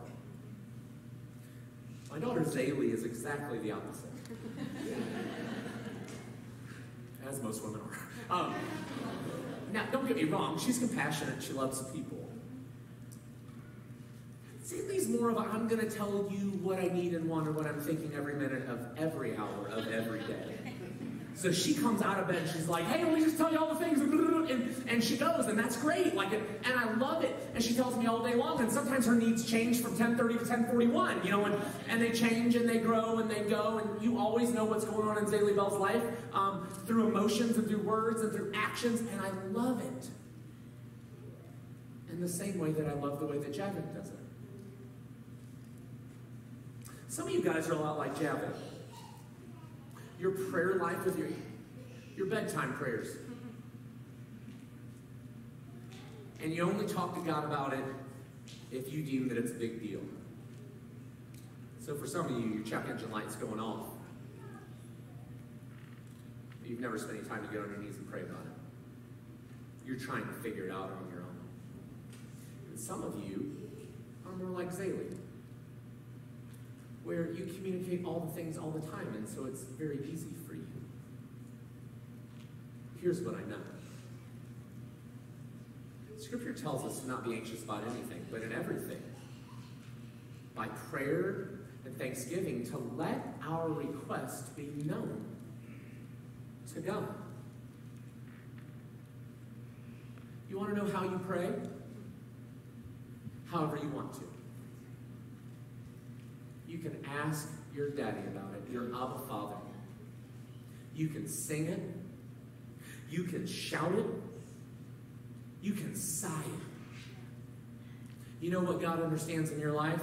My daughter Zaylee is exactly the opposite. As most women are. Um, now, don't get me wrong. She's compassionate. She loves people. Zaylee's more of a, I'm going to tell you what I need and want or what I'm thinking every minute of every hour of every day. So she comes out of bed and she's like, hey, let me just tell you all the things. And, and she goes, and that's great. Like, and I love it. And she tells me all day long. And sometimes her needs change from ten thirty to ten forty-one, you know, and, and they change and they grow and they go. And you always know what's going on in Zaylee Bell's life um, through emotions and through words and through actions. And I love it. In the same way that I love the way that Javik does it. Some of you guys are a lot like Javik. Your prayer life with your, your bedtime prayers. And you only talk to God about it if you deem that it's a big deal. So for some of you, your check engine light's going off. You've never spent any time to get on your knees and pray about it. You're trying to figure it out on your own. And some of you are more like Zaylee, where you communicate all the things all the time, and so it's very easy for you. Here's what I know. Scripture tells us to not be anxious about anything, but in everything, by prayer and thanksgiving, to let our request be known to God. You want to know how you pray? However you want to. You can ask your daddy about it, your Abba Father. You can sing it. You can shout it. You can sigh it. You know what God understands in your life?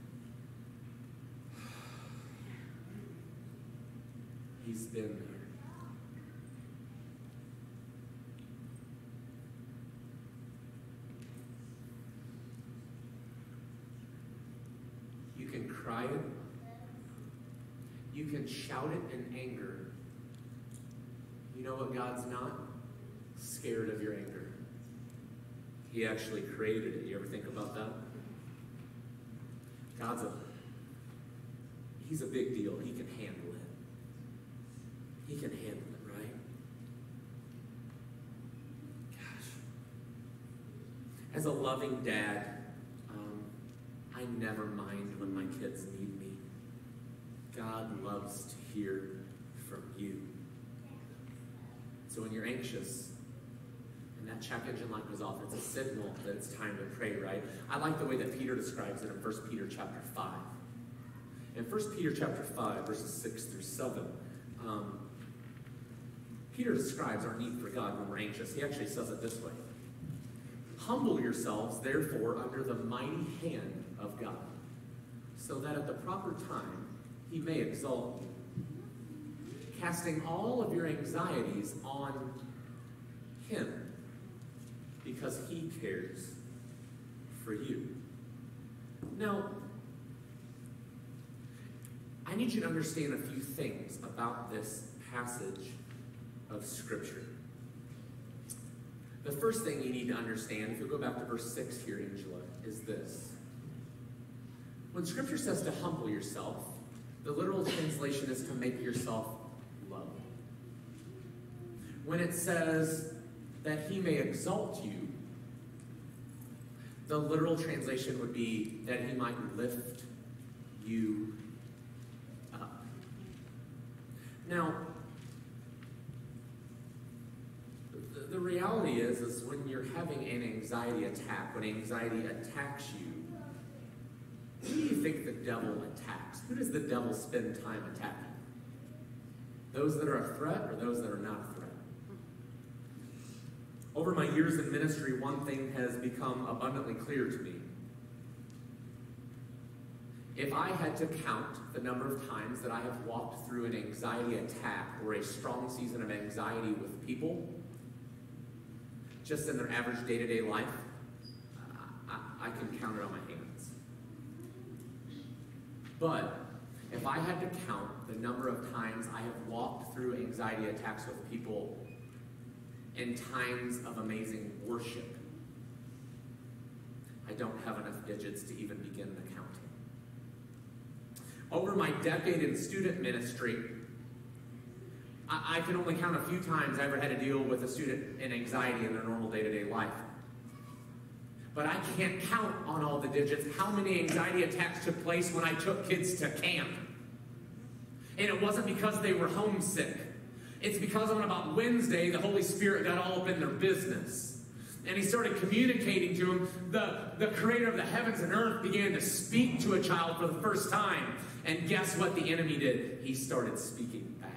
He's been there. You can cry it. You can shout it in anger. You know what God's not? Scared of your anger. He actually created it. You ever think about that? God's a, he's a big deal. He can handle it. He can handle it, right? Gosh. As a loving dad, um, I never mind when my kids need me. God loves to hear from you. So when you're anxious, and that check engine light goes off. It's a signal that it's time to pray, right? I like the way that Peter describes it in First Peter chapter five. In First Peter chapter five, verses six through seven, um, Peter describes our need for God when we're anxious. He actually says it this way. Humble yourselves, therefore, under the mighty hand of God, so that at the proper time he may exalt you, casting all of your anxieties on him, because he cares for you. Now, I need you to understand a few things about this passage of Scripture. The first thing you need to understand, if you go back to verse six here, Angela, is this. When Scripture says to humble yourself, the literal translation is to make yourself low. When it says that he may exalt you, the literal translation would be that he might lift you up. Now, the reality is, is when you're having an anxiety attack, when anxiety attacks you, who do you think the devil attacks? Who does the devil spend time attacking? Those that are a threat or those that are not a threat? Over my years in ministry, one thing has become abundantly clear to me. If I had to count the number of times that I have walked through an anxiety attack or a strong season of anxiety with people, just in their average day-to-day life, I, I, I can count it on my hands. But if I had to count the number of times I have walked through anxiety attacks with people in times of amazing worship, I don't have enough digits to even begin the counting. Over my decade in student ministry, I can only count a few times I ever had to deal with a student in anxiety in their normal day-to-day life. But I can't count on all the digits how many anxiety attacks took place when I took kids to camp. And it wasn't because they were homesick. It's because on about Wednesday, the Holy Spirit got all up in their business. And he started communicating to them. The, the creator of the heavens and earth began to speak to a child for the first time. And guess what the enemy did? He started speaking back.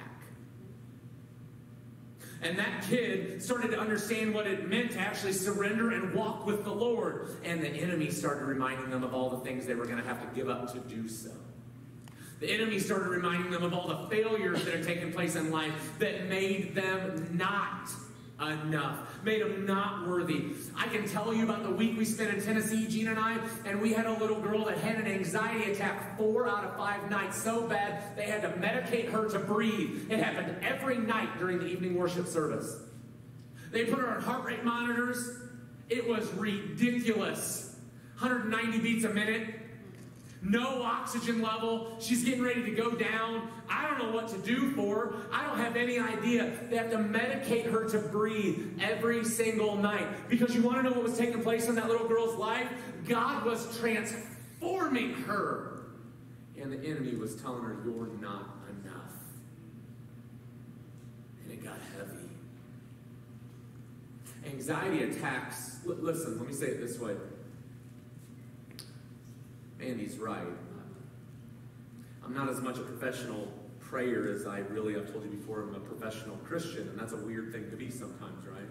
And that kid started to understand what it meant to actually surrender and walk with the Lord. And the enemy started reminding them of all the things they were going to have to give up to do so. The enemy started reminding them of all the failures that had taken place in life that made them not enough, made them not worthy. I can tell you about the week we spent in Tennessee, Gina and I, and we had a little girl that had an anxiety attack four out of five nights so bad they had to medicate her to breathe. It happened every night during the evening worship service. They put her on heart rate monitors. It was ridiculous. one hundred ninety beats a minute. No oxygen level. She's getting ready to go down. I don't know what to do for her. I don't have any idea. They have to medicate her to breathe every single night. Because you want to know what was taking place in that little girl's life? God was transforming her. And the enemy was telling her, you're not enough. And it got heavy. Anxiety attacks. L- listen, let me say it this way. Andy's right. I'm not as much a professional prayer as I really have told you before. I'm a professional Christian, and that's a weird thing to be sometimes, right?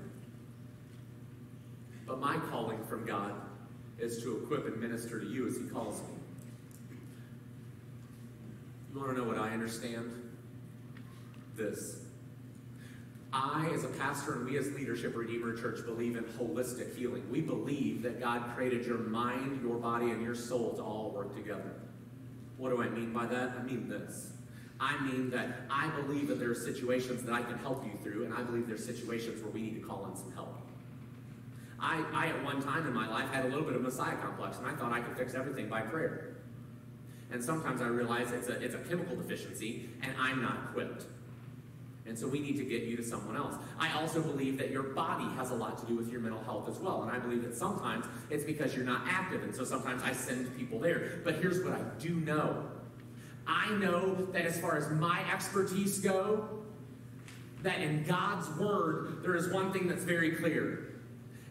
But my calling from God is to equip and minister to you as he calls me. You want to know what I understand? This. I, as a pastor, and we as leadership at Redeemer Church believe in holistic healing. We believe that God created your mind, your body, and your soul to all work together. What do I mean by that? I mean this. I mean that I believe that there are situations that I can help you through, and I believe there are situations where we need to call in some help. I, I, at one time in my life, had a little bit of Messiah complex, and I thought I could fix everything by prayer. And sometimes I realize it's a, it's a chemical deficiency, and I'm not equipped. And so we need to get you to someone else. I also believe that your body has a lot to do with your mental health as well. And I believe that sometimes it's because you're not active. And so sometimes I send people there. But here's what I do know. I know that as far as my expertise go, that in God's word, there is one thing that's very clear.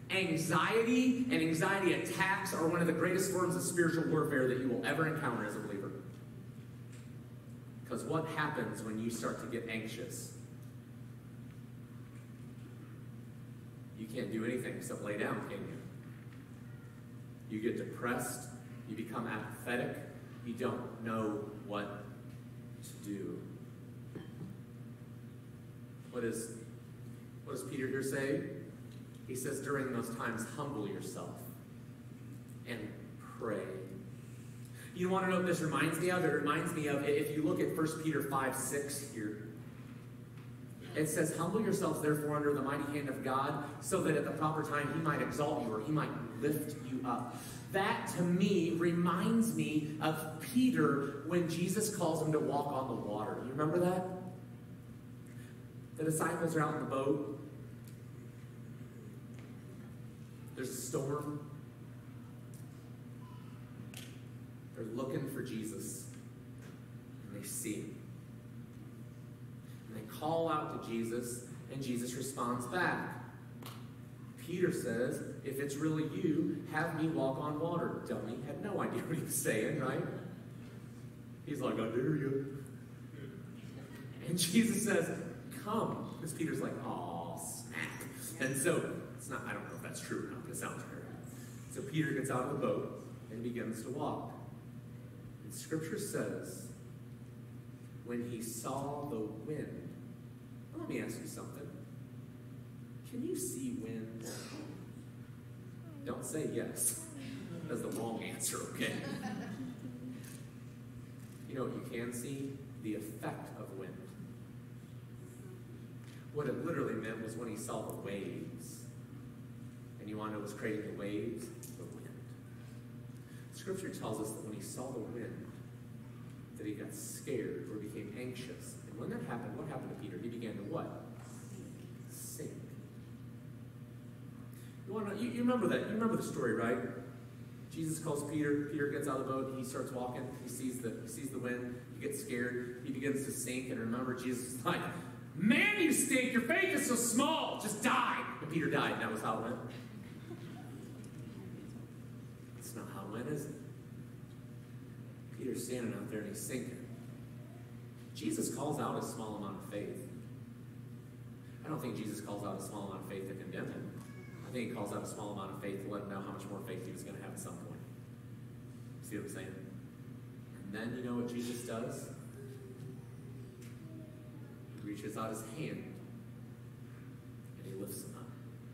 Anxiety and anxiety attacks are one of the greatest forms of spiritual warfare that you will ever encounter as a believer. Because what happens when you start to get anxious? You can't do anything except lay down, can you? You get depressed. You become apathetic. You don't know what to do. What, is, what does Peter here say? He says, during those times, humble yourself and pray. You want to know what this reminds me of? It reminds me of, if you look at First Peter five six here, it says, humble yourselves therefore under the mighty hand of God, so that at the proper time he might exalt you, or he might lift you up. That, to me, reminds me of Peter when Jesus calls him to walk on the water. You remember that? The disciples are out in the boat. There's a storm. They're looking for Jesus. And they see him. And they call out to Jesus, and Jesus responds back. Peter says, if it's really you, have me walk on water. Dummy had no idea what he was saying, right? He's like, I dare you. And Jesus says, come. Because Peter's like, oh, snap. And so, it's not, I don't know if that's true or not, but it sounds fair. So Peter gets out of the boat and begins to walk. And Scripture says, when he saw the wind, let me ask you something. Can you see wind? Don't say yes. That's the wrong answer, okay? You know what you can see? The effect of wind. What it literally meant was when he saw the waves. And you want to know what's creating the waves? The wind. Scripture tells us that when he saw the wind, that he got scared or became anxious. And when that happened, what happened to Peter? He began to what? Sink. You, want to know, you, you remember that. You remember the story, right? Jesus calls Peter. Peter gets out of the boat. He starts walking. He sees the, he sees the wind. He gets scared. He begins to sink. And remember, Jesus is like, man, you stink. Your faith is so small. Just die. And Peter died. And that was how it went. That's not how it went, is it? Peter's standing out there and he's sinking. Jesus calls out a small amount of faith. I don't think Jesus calls out a small amount of faith to condemn him. I think he calls out a small amount of faith to let him know how much more faith he was going to have at some point. See what I'm saying? And then you know what Jesus does? He reaches out his hand and he lifts him up.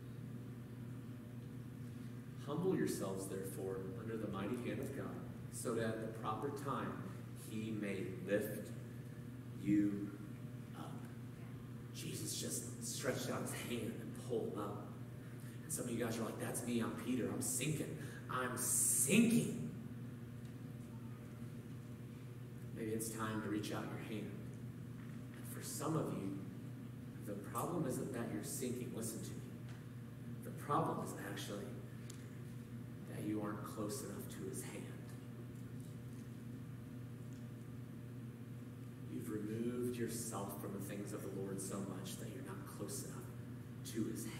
Humble yourselves, therefore, under the mighty hand of God, so that at the proper time he may lift you up. Jesus just stretched out his hand and pulled him up. And some of you guys are like, that's me, I'm Peter, I'm sinking. I'm sinking. Maybe it's time to reach out your hand. And for some of you, the problem isn't that you're sinking. Listen to me. The problem is actually that you aren't close enough to his hand. You've removed yourself from the things of the Lord so much that you're not close enough to his hand.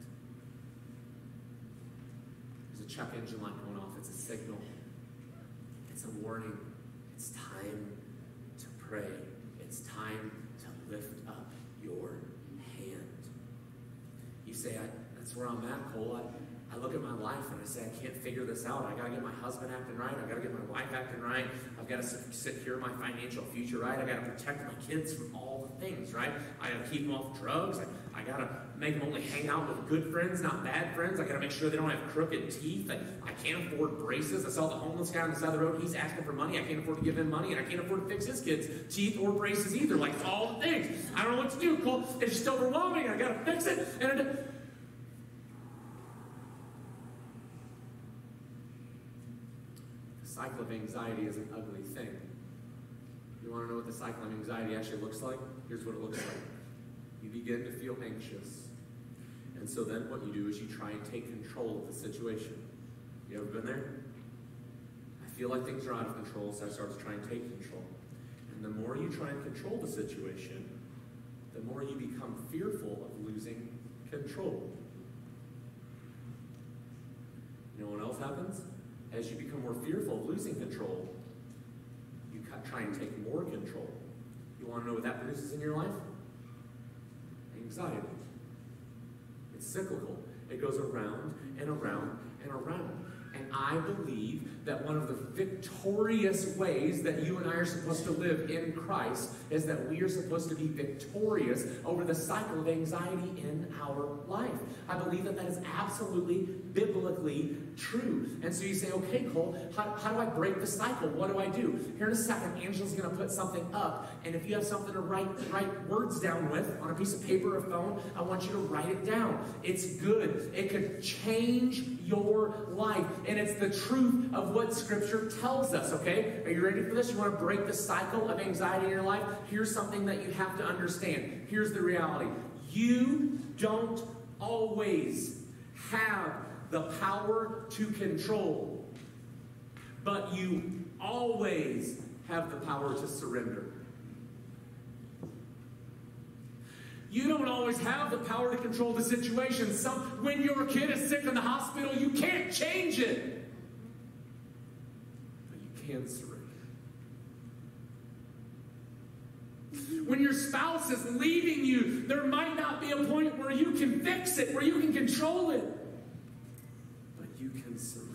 There's a check engine light going off. It's a signal. It's a warning. It's time to pray. It's time to lift up your hand. You say, I, that's where I'm at, Cole. I, I look at my life and I say, I can't figure this out. I got to get my husband acting right. I got to get my wife acting right. I've got to secure my financial future right. I got to protect my kids from all the things, right? I got to keep them off drugs. I, I got to make them only hang out with good friends, not bad friends. I got to make sure they don't have crooked teeth. I, I can't afford braces. I saw the homeless guy on the side of the road. He's asking for money. I can't afford to give him money, and I can't afford to fix his kids' teeth or braces either. Like, it's all the things. I don't know what to do, Cole. It's just overwhelming. I got to fix it. And it, cycle of anxiety is an ugly thing. You want to know what the cycle of anxiety actually looks like? Here's what it looks like. You begin to feel anxious. And so then what you do is you try and take control of the situation. You ever been there? I feel like things are out of control, so I start to try and take control. And the more you try and control the situation, the more you become fearful of losing control. You know what else happens? As you become more fearful of losing control, you try and take more control. You want to know what that produces in your life? Anxiety. It's cyclical. It goes around and around and around. And I believe that one of the victorious ways that you and I are supposed to live in Christ is that we are supposed to be victorious over the cycle of anxiety in our life. I believe that that is absolutely biblically true. And so you say, okay, Cole, how, how do I break the cycle? What do I do? Here in a second, Angela's going to put something up. And if you have something to write, write words down with on a piece of paper or phone, I want you to write it down. It's good. It could change your life. And it's the truth of what Scripture tells us, okay? Are you ready for this? You want to break the cycle of anxiety in your life? Here's something that you have to understand. Here's the reality. You don't always have the power to control, but you always have the power to surrender. You don't always have the power to control the situation. Some, when your kid is sick in the hospital, you can't change it. But you can surrender. When your spouse is leaving you, there might not be a point where you can fix it, where you can control it. But you can surrender.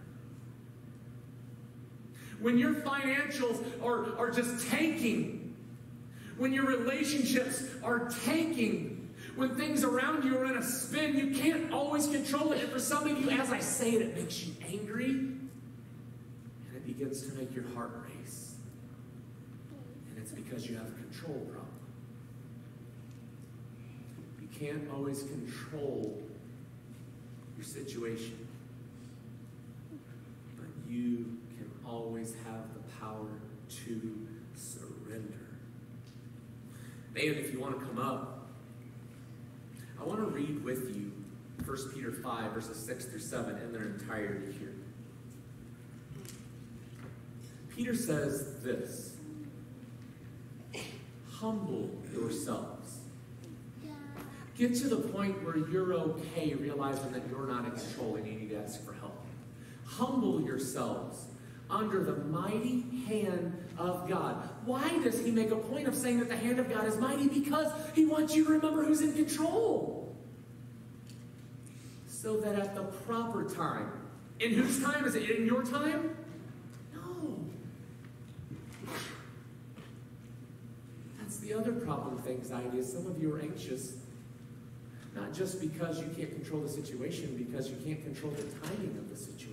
When your financials are, are just tanking, when your relationships are tanking, when things around you are in a spin, you can't always control it. And for some of you, as I say it, it makes you angry. And it begins to make your heart race. And it's because you have a control problem. You can't always control your situation. But you can always have the power to surrender. Man, if you want to come up, I want to read with you First Peter five, verses six through seven in their entirety here. Peter says this: humble yourselves. Get to the point where you're okay realizing that you're not in control and you need to ask for help. Humble yourselves under the mighty hand of God. Why does he make a point of saying that the hand of God is mighty? Because he wants you to remember who's in control. So that at the proper time, in whose time? Is it in your time? No. That's the other problem with anxiety, is some of you are anxious, not just because you can't control the situation, because you can't control the timing of the situation.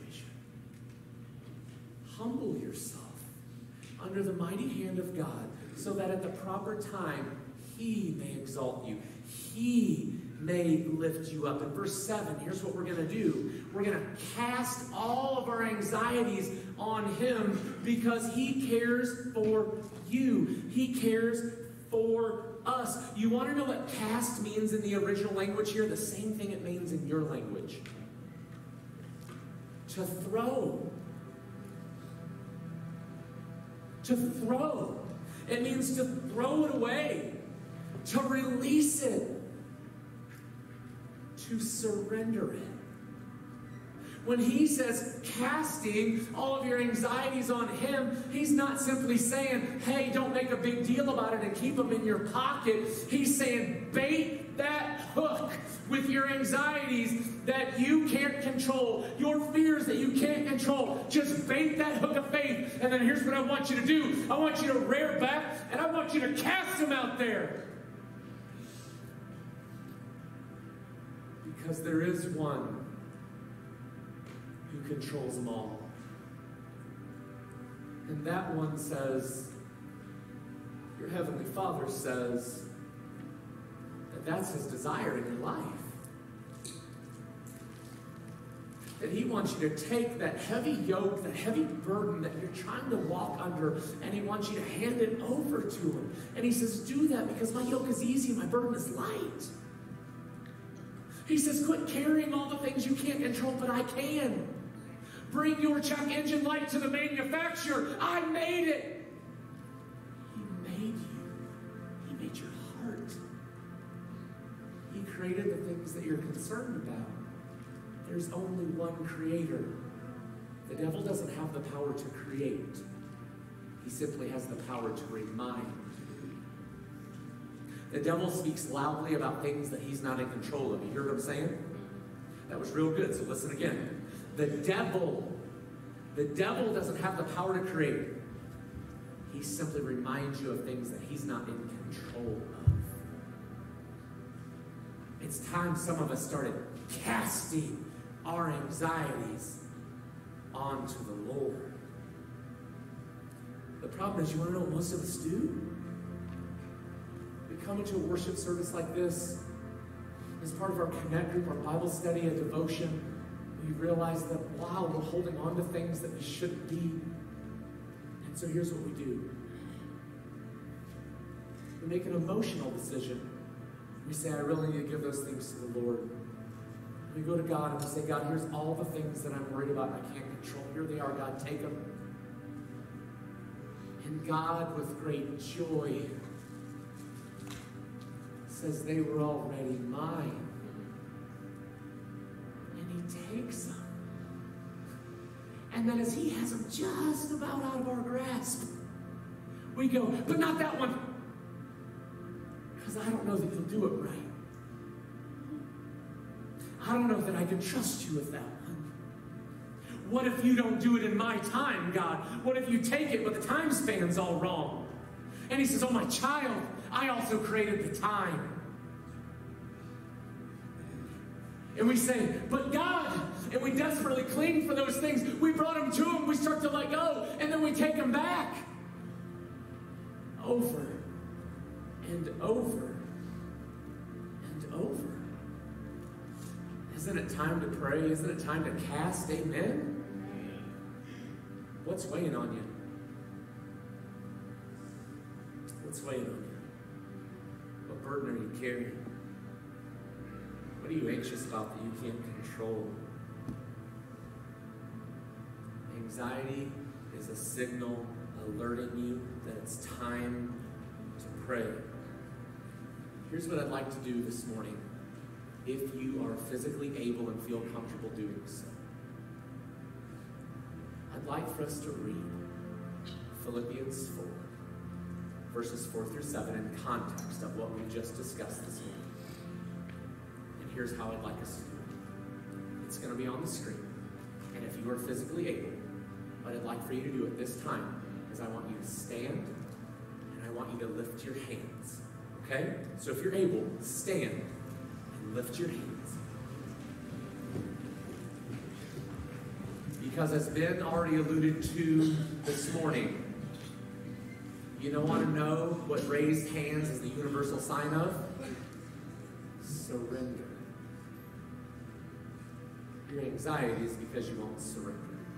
Humble yourself under the mighty hand of God, so that at the proper time, he may exalt you. He may lift you up. In verse seven, here's what we're going to do. We're going to cast all of our anxieties on him, because he cares for you. He cares for us. You want to know what cast means in the original language here? The same thing it means in your language. To throw. To throw. It means to throw it away. To release it. To surrender it. When he says casting all of your anxieties on him, he's not simply saying, hey, don't make a big deal about it and keep them in your pocket. He's saying, bait that hook with your anxieties that you can't control, your fears that you can't control. Just bait that hook of faith. And then here's what I want you to do. I want you to rear back, and I want you to cast them out there. Because there is one who controls them all. And that one says, your Heavenly Father says, that that's his desire in your life. That he wants you to take that heavy yoke, that heavy burden that you're trying to walk under, and he wants you to hand it over to him. And he says, do that because my yoke is easy and my burden is light. He says, quit carrying all the things you can't control, but I can. Bring your check engine light to the manufacturer. I made it. He made you. He made your heart. He created the things that you're concerned about There's only one creator. The devil doesn't have the power to create. He simply has the power to remind. The devil speaks loudly about things that he's not in control of. You hear what I'm saying? That was real good, so listen again. The devil, the devil doesn't have the power to create. He simply reminds you of things that he's not in control of. It's time some of us started casting our anxieties onto the Lord. The problem is, you want to know what most of us do? We come into a worship service like this, as part of our connect group, our Bible study, a devotion. We realize that, wow, we're holding on to things that we shouldn't be. And so here's what we do. We make an emotional decision. We say, I really need to give those things to the Lord. We go to God and we say, God, here's all the things that I'm worried about and I can't control. Here they are, God, take them. And God, with great joy, says they were already mine. And he takes them. And then as he has them just about out of our grasp, we go, but not that one. Because I don't know that you'll do it right. I don't know that I can trust you with that one. What if you don't do it in my time, God? What if you take it, but the time span's all wrong? And he says, oh, my child, I also created the time. And we say, but God, and we desperately cling for those things. We brought them to him, we start to let go, and then we take them back. Over and over and over. Isn't it time to pray? Isn't it time to cast? Amen? What's weighing on you? What's weighing on you? What burden are you carrying? What are you anxious about that you can't control? Anxiety is a signal alerting you that it's time to pray. Here's what I'd like to do this morning, if you are physically able and feel comfortable doing so. I'd like for us to read Philippians four, verses four through seven in context of what we just discussed this morning. And here's how I'd like us to do it. It's going to be on the screen. And if you are physically able, what I'd like for you to do at this time is I want you to stand and I want you to lift your hands. Okay? So if you're able, stand and lift your hands. Because as Ben already alluded to this morning, you don't want to know what raised hands is the universal sign of? Surrender. Your anxiety is because you won't surrender.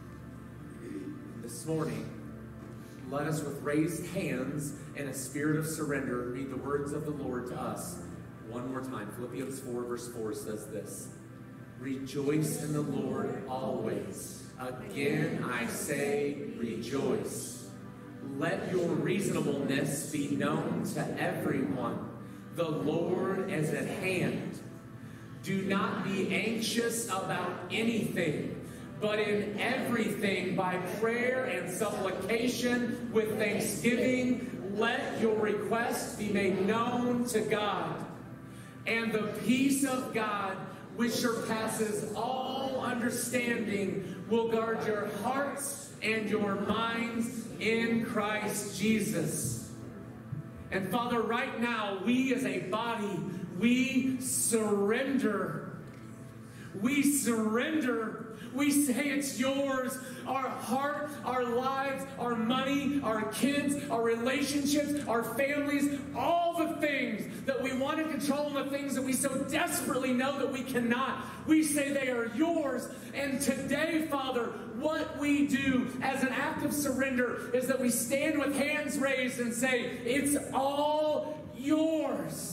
This morning, let us with raised hands and a spirit of surrender read the words of the Lord to us one more time. Philippians four verse four says this: rejoice in the Lord always. Again I say rejoice. Let your reasonableness be known to everyone. The Lord is at hand. Do not be anxious about anything, but in everything by prayer and supplication with thanksgiving, let your requests be made known to God. And the peace of God, which surpasses all understanding, will guard your hearts and your minds in Christ Jesus. And Father, right now, we as a body, we surrender. We surrender. We say it's yours. Our heart, our lives, our money, our kids, our relationships, our families, all the things that we want to control and the things that we so desperately know that we cannot. We say they are yours. And today, Father, what we do as an act of surrender is that we stand with hands raised and say, it's all yours.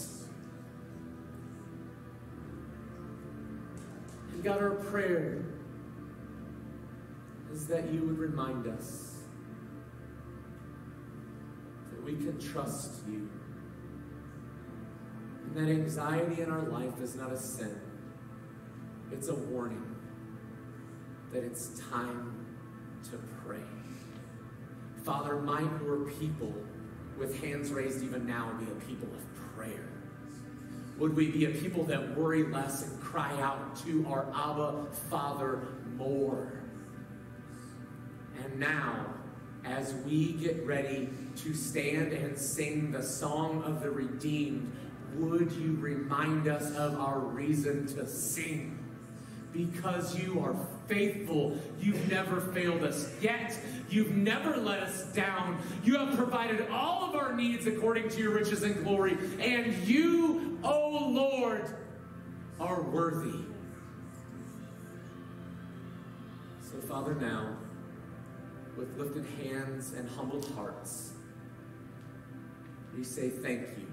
And God, our prayer is that you would remind us that we can trust you. And that anxiety in our life is not a sin. It's a warning. that it's time to pray. Father, might your people, with hands raised even now, be a people of prayer. Would we be a people that worry less and cry out to our Abba Father more? And now, as we get ready to stand and sing the song of the redeemed, would you remind us of our reason to sing? Because you are faithful. You've never failed us yet. You've never let us down. You have provided all of our needs according to your riches and glory. And you, O Lord, are worthy. So, Father, now, with lifted hands and humbled hearts, we say thank you.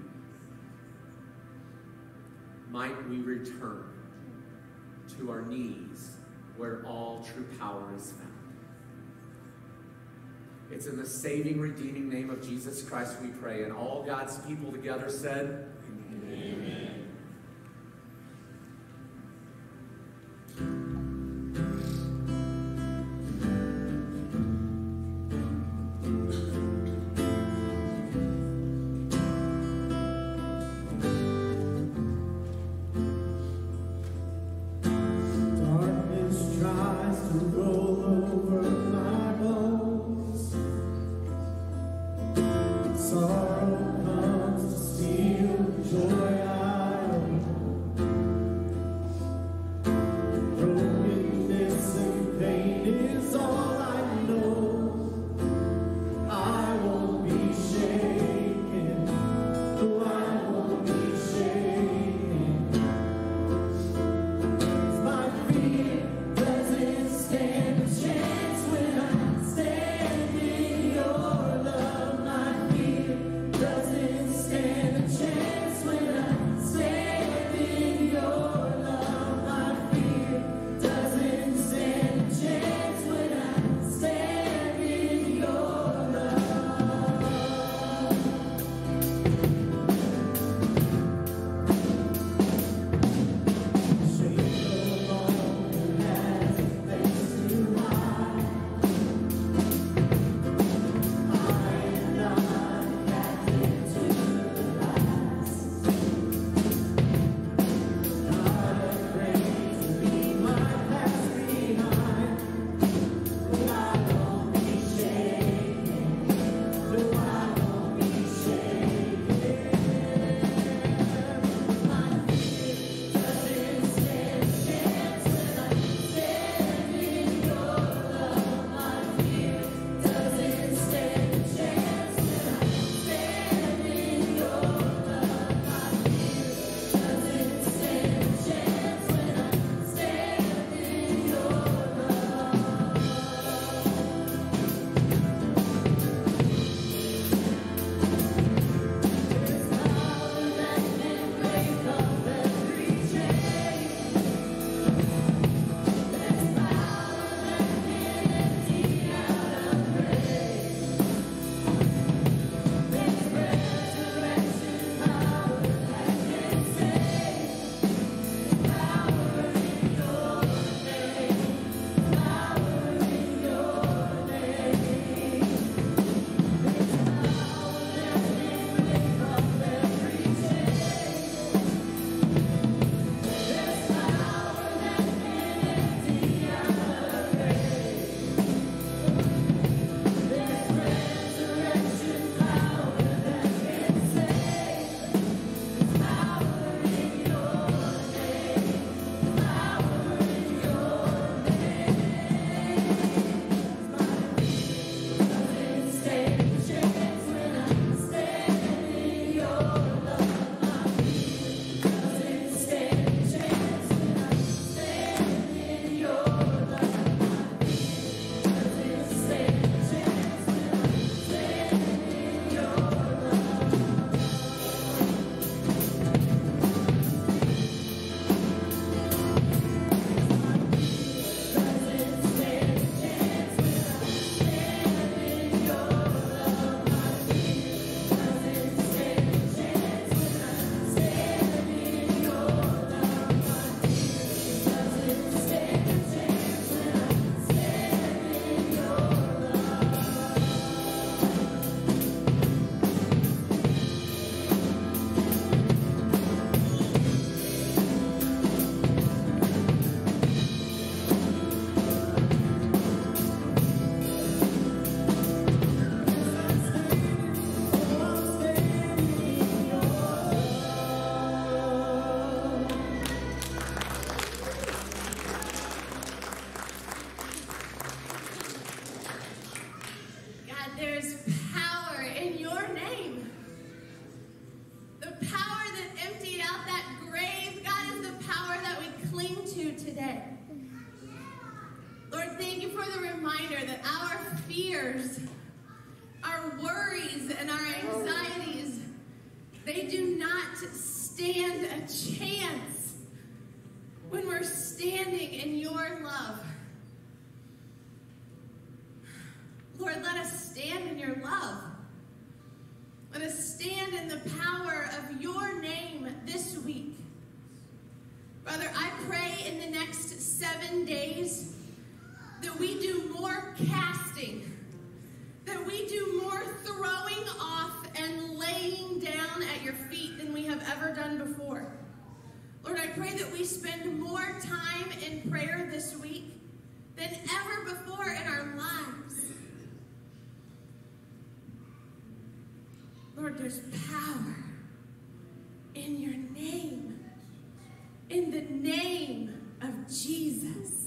Might we return to our knees where all true power is found. It's in the saving, redeeming name of Jesus Christ we pray, and all God's people together said, Amen. Sorrow comes to steal there's power in your name. The power that emptied out that grave, God, is the power that we cling to today. Lord, thank you for the reminder that our fears, our worries, and our anxieties, they do not stand a chance when we're standing in your love. Lord, let us stand in your love. Let us stand in the power of your name this week. Father, I pray in the next seven days that we do more casting, that we do more throwing off and laying down at your feet than we have ever done before. Lord, I pray that we spend more time in prayer this week than ever before in our lives. Lord, there's power in your name, in the name of Jesus.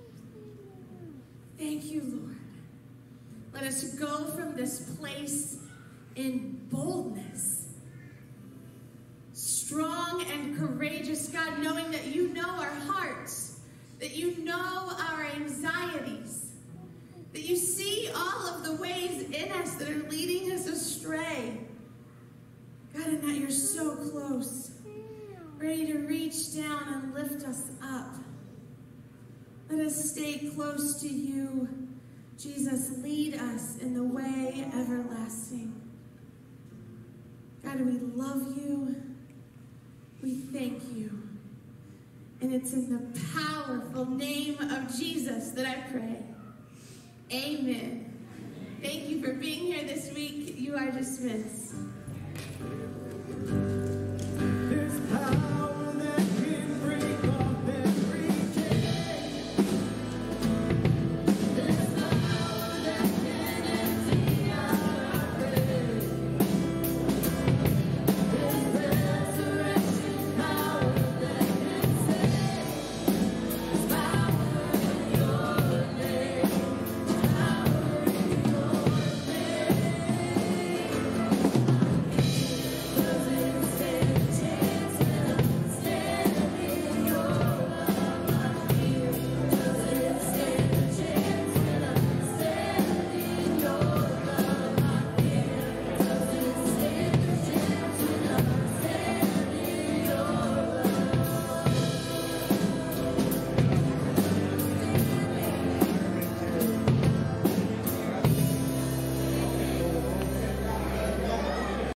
Thank you, Lord. Let us go from this place in boldness, strong and courageous, God, knowing that you know our hearts, that you know our anxieties, that you see all of the ways in us that are leading us astray. God, and that you're so close, ready to reach down and lift us up. Let us stay close to you. Jesus, lead us in the way everlasting. God, we love you. We thank you. And it's in the powerful name of Jesus that I pray. Amen. Thank you for being here this week. You are dismissed.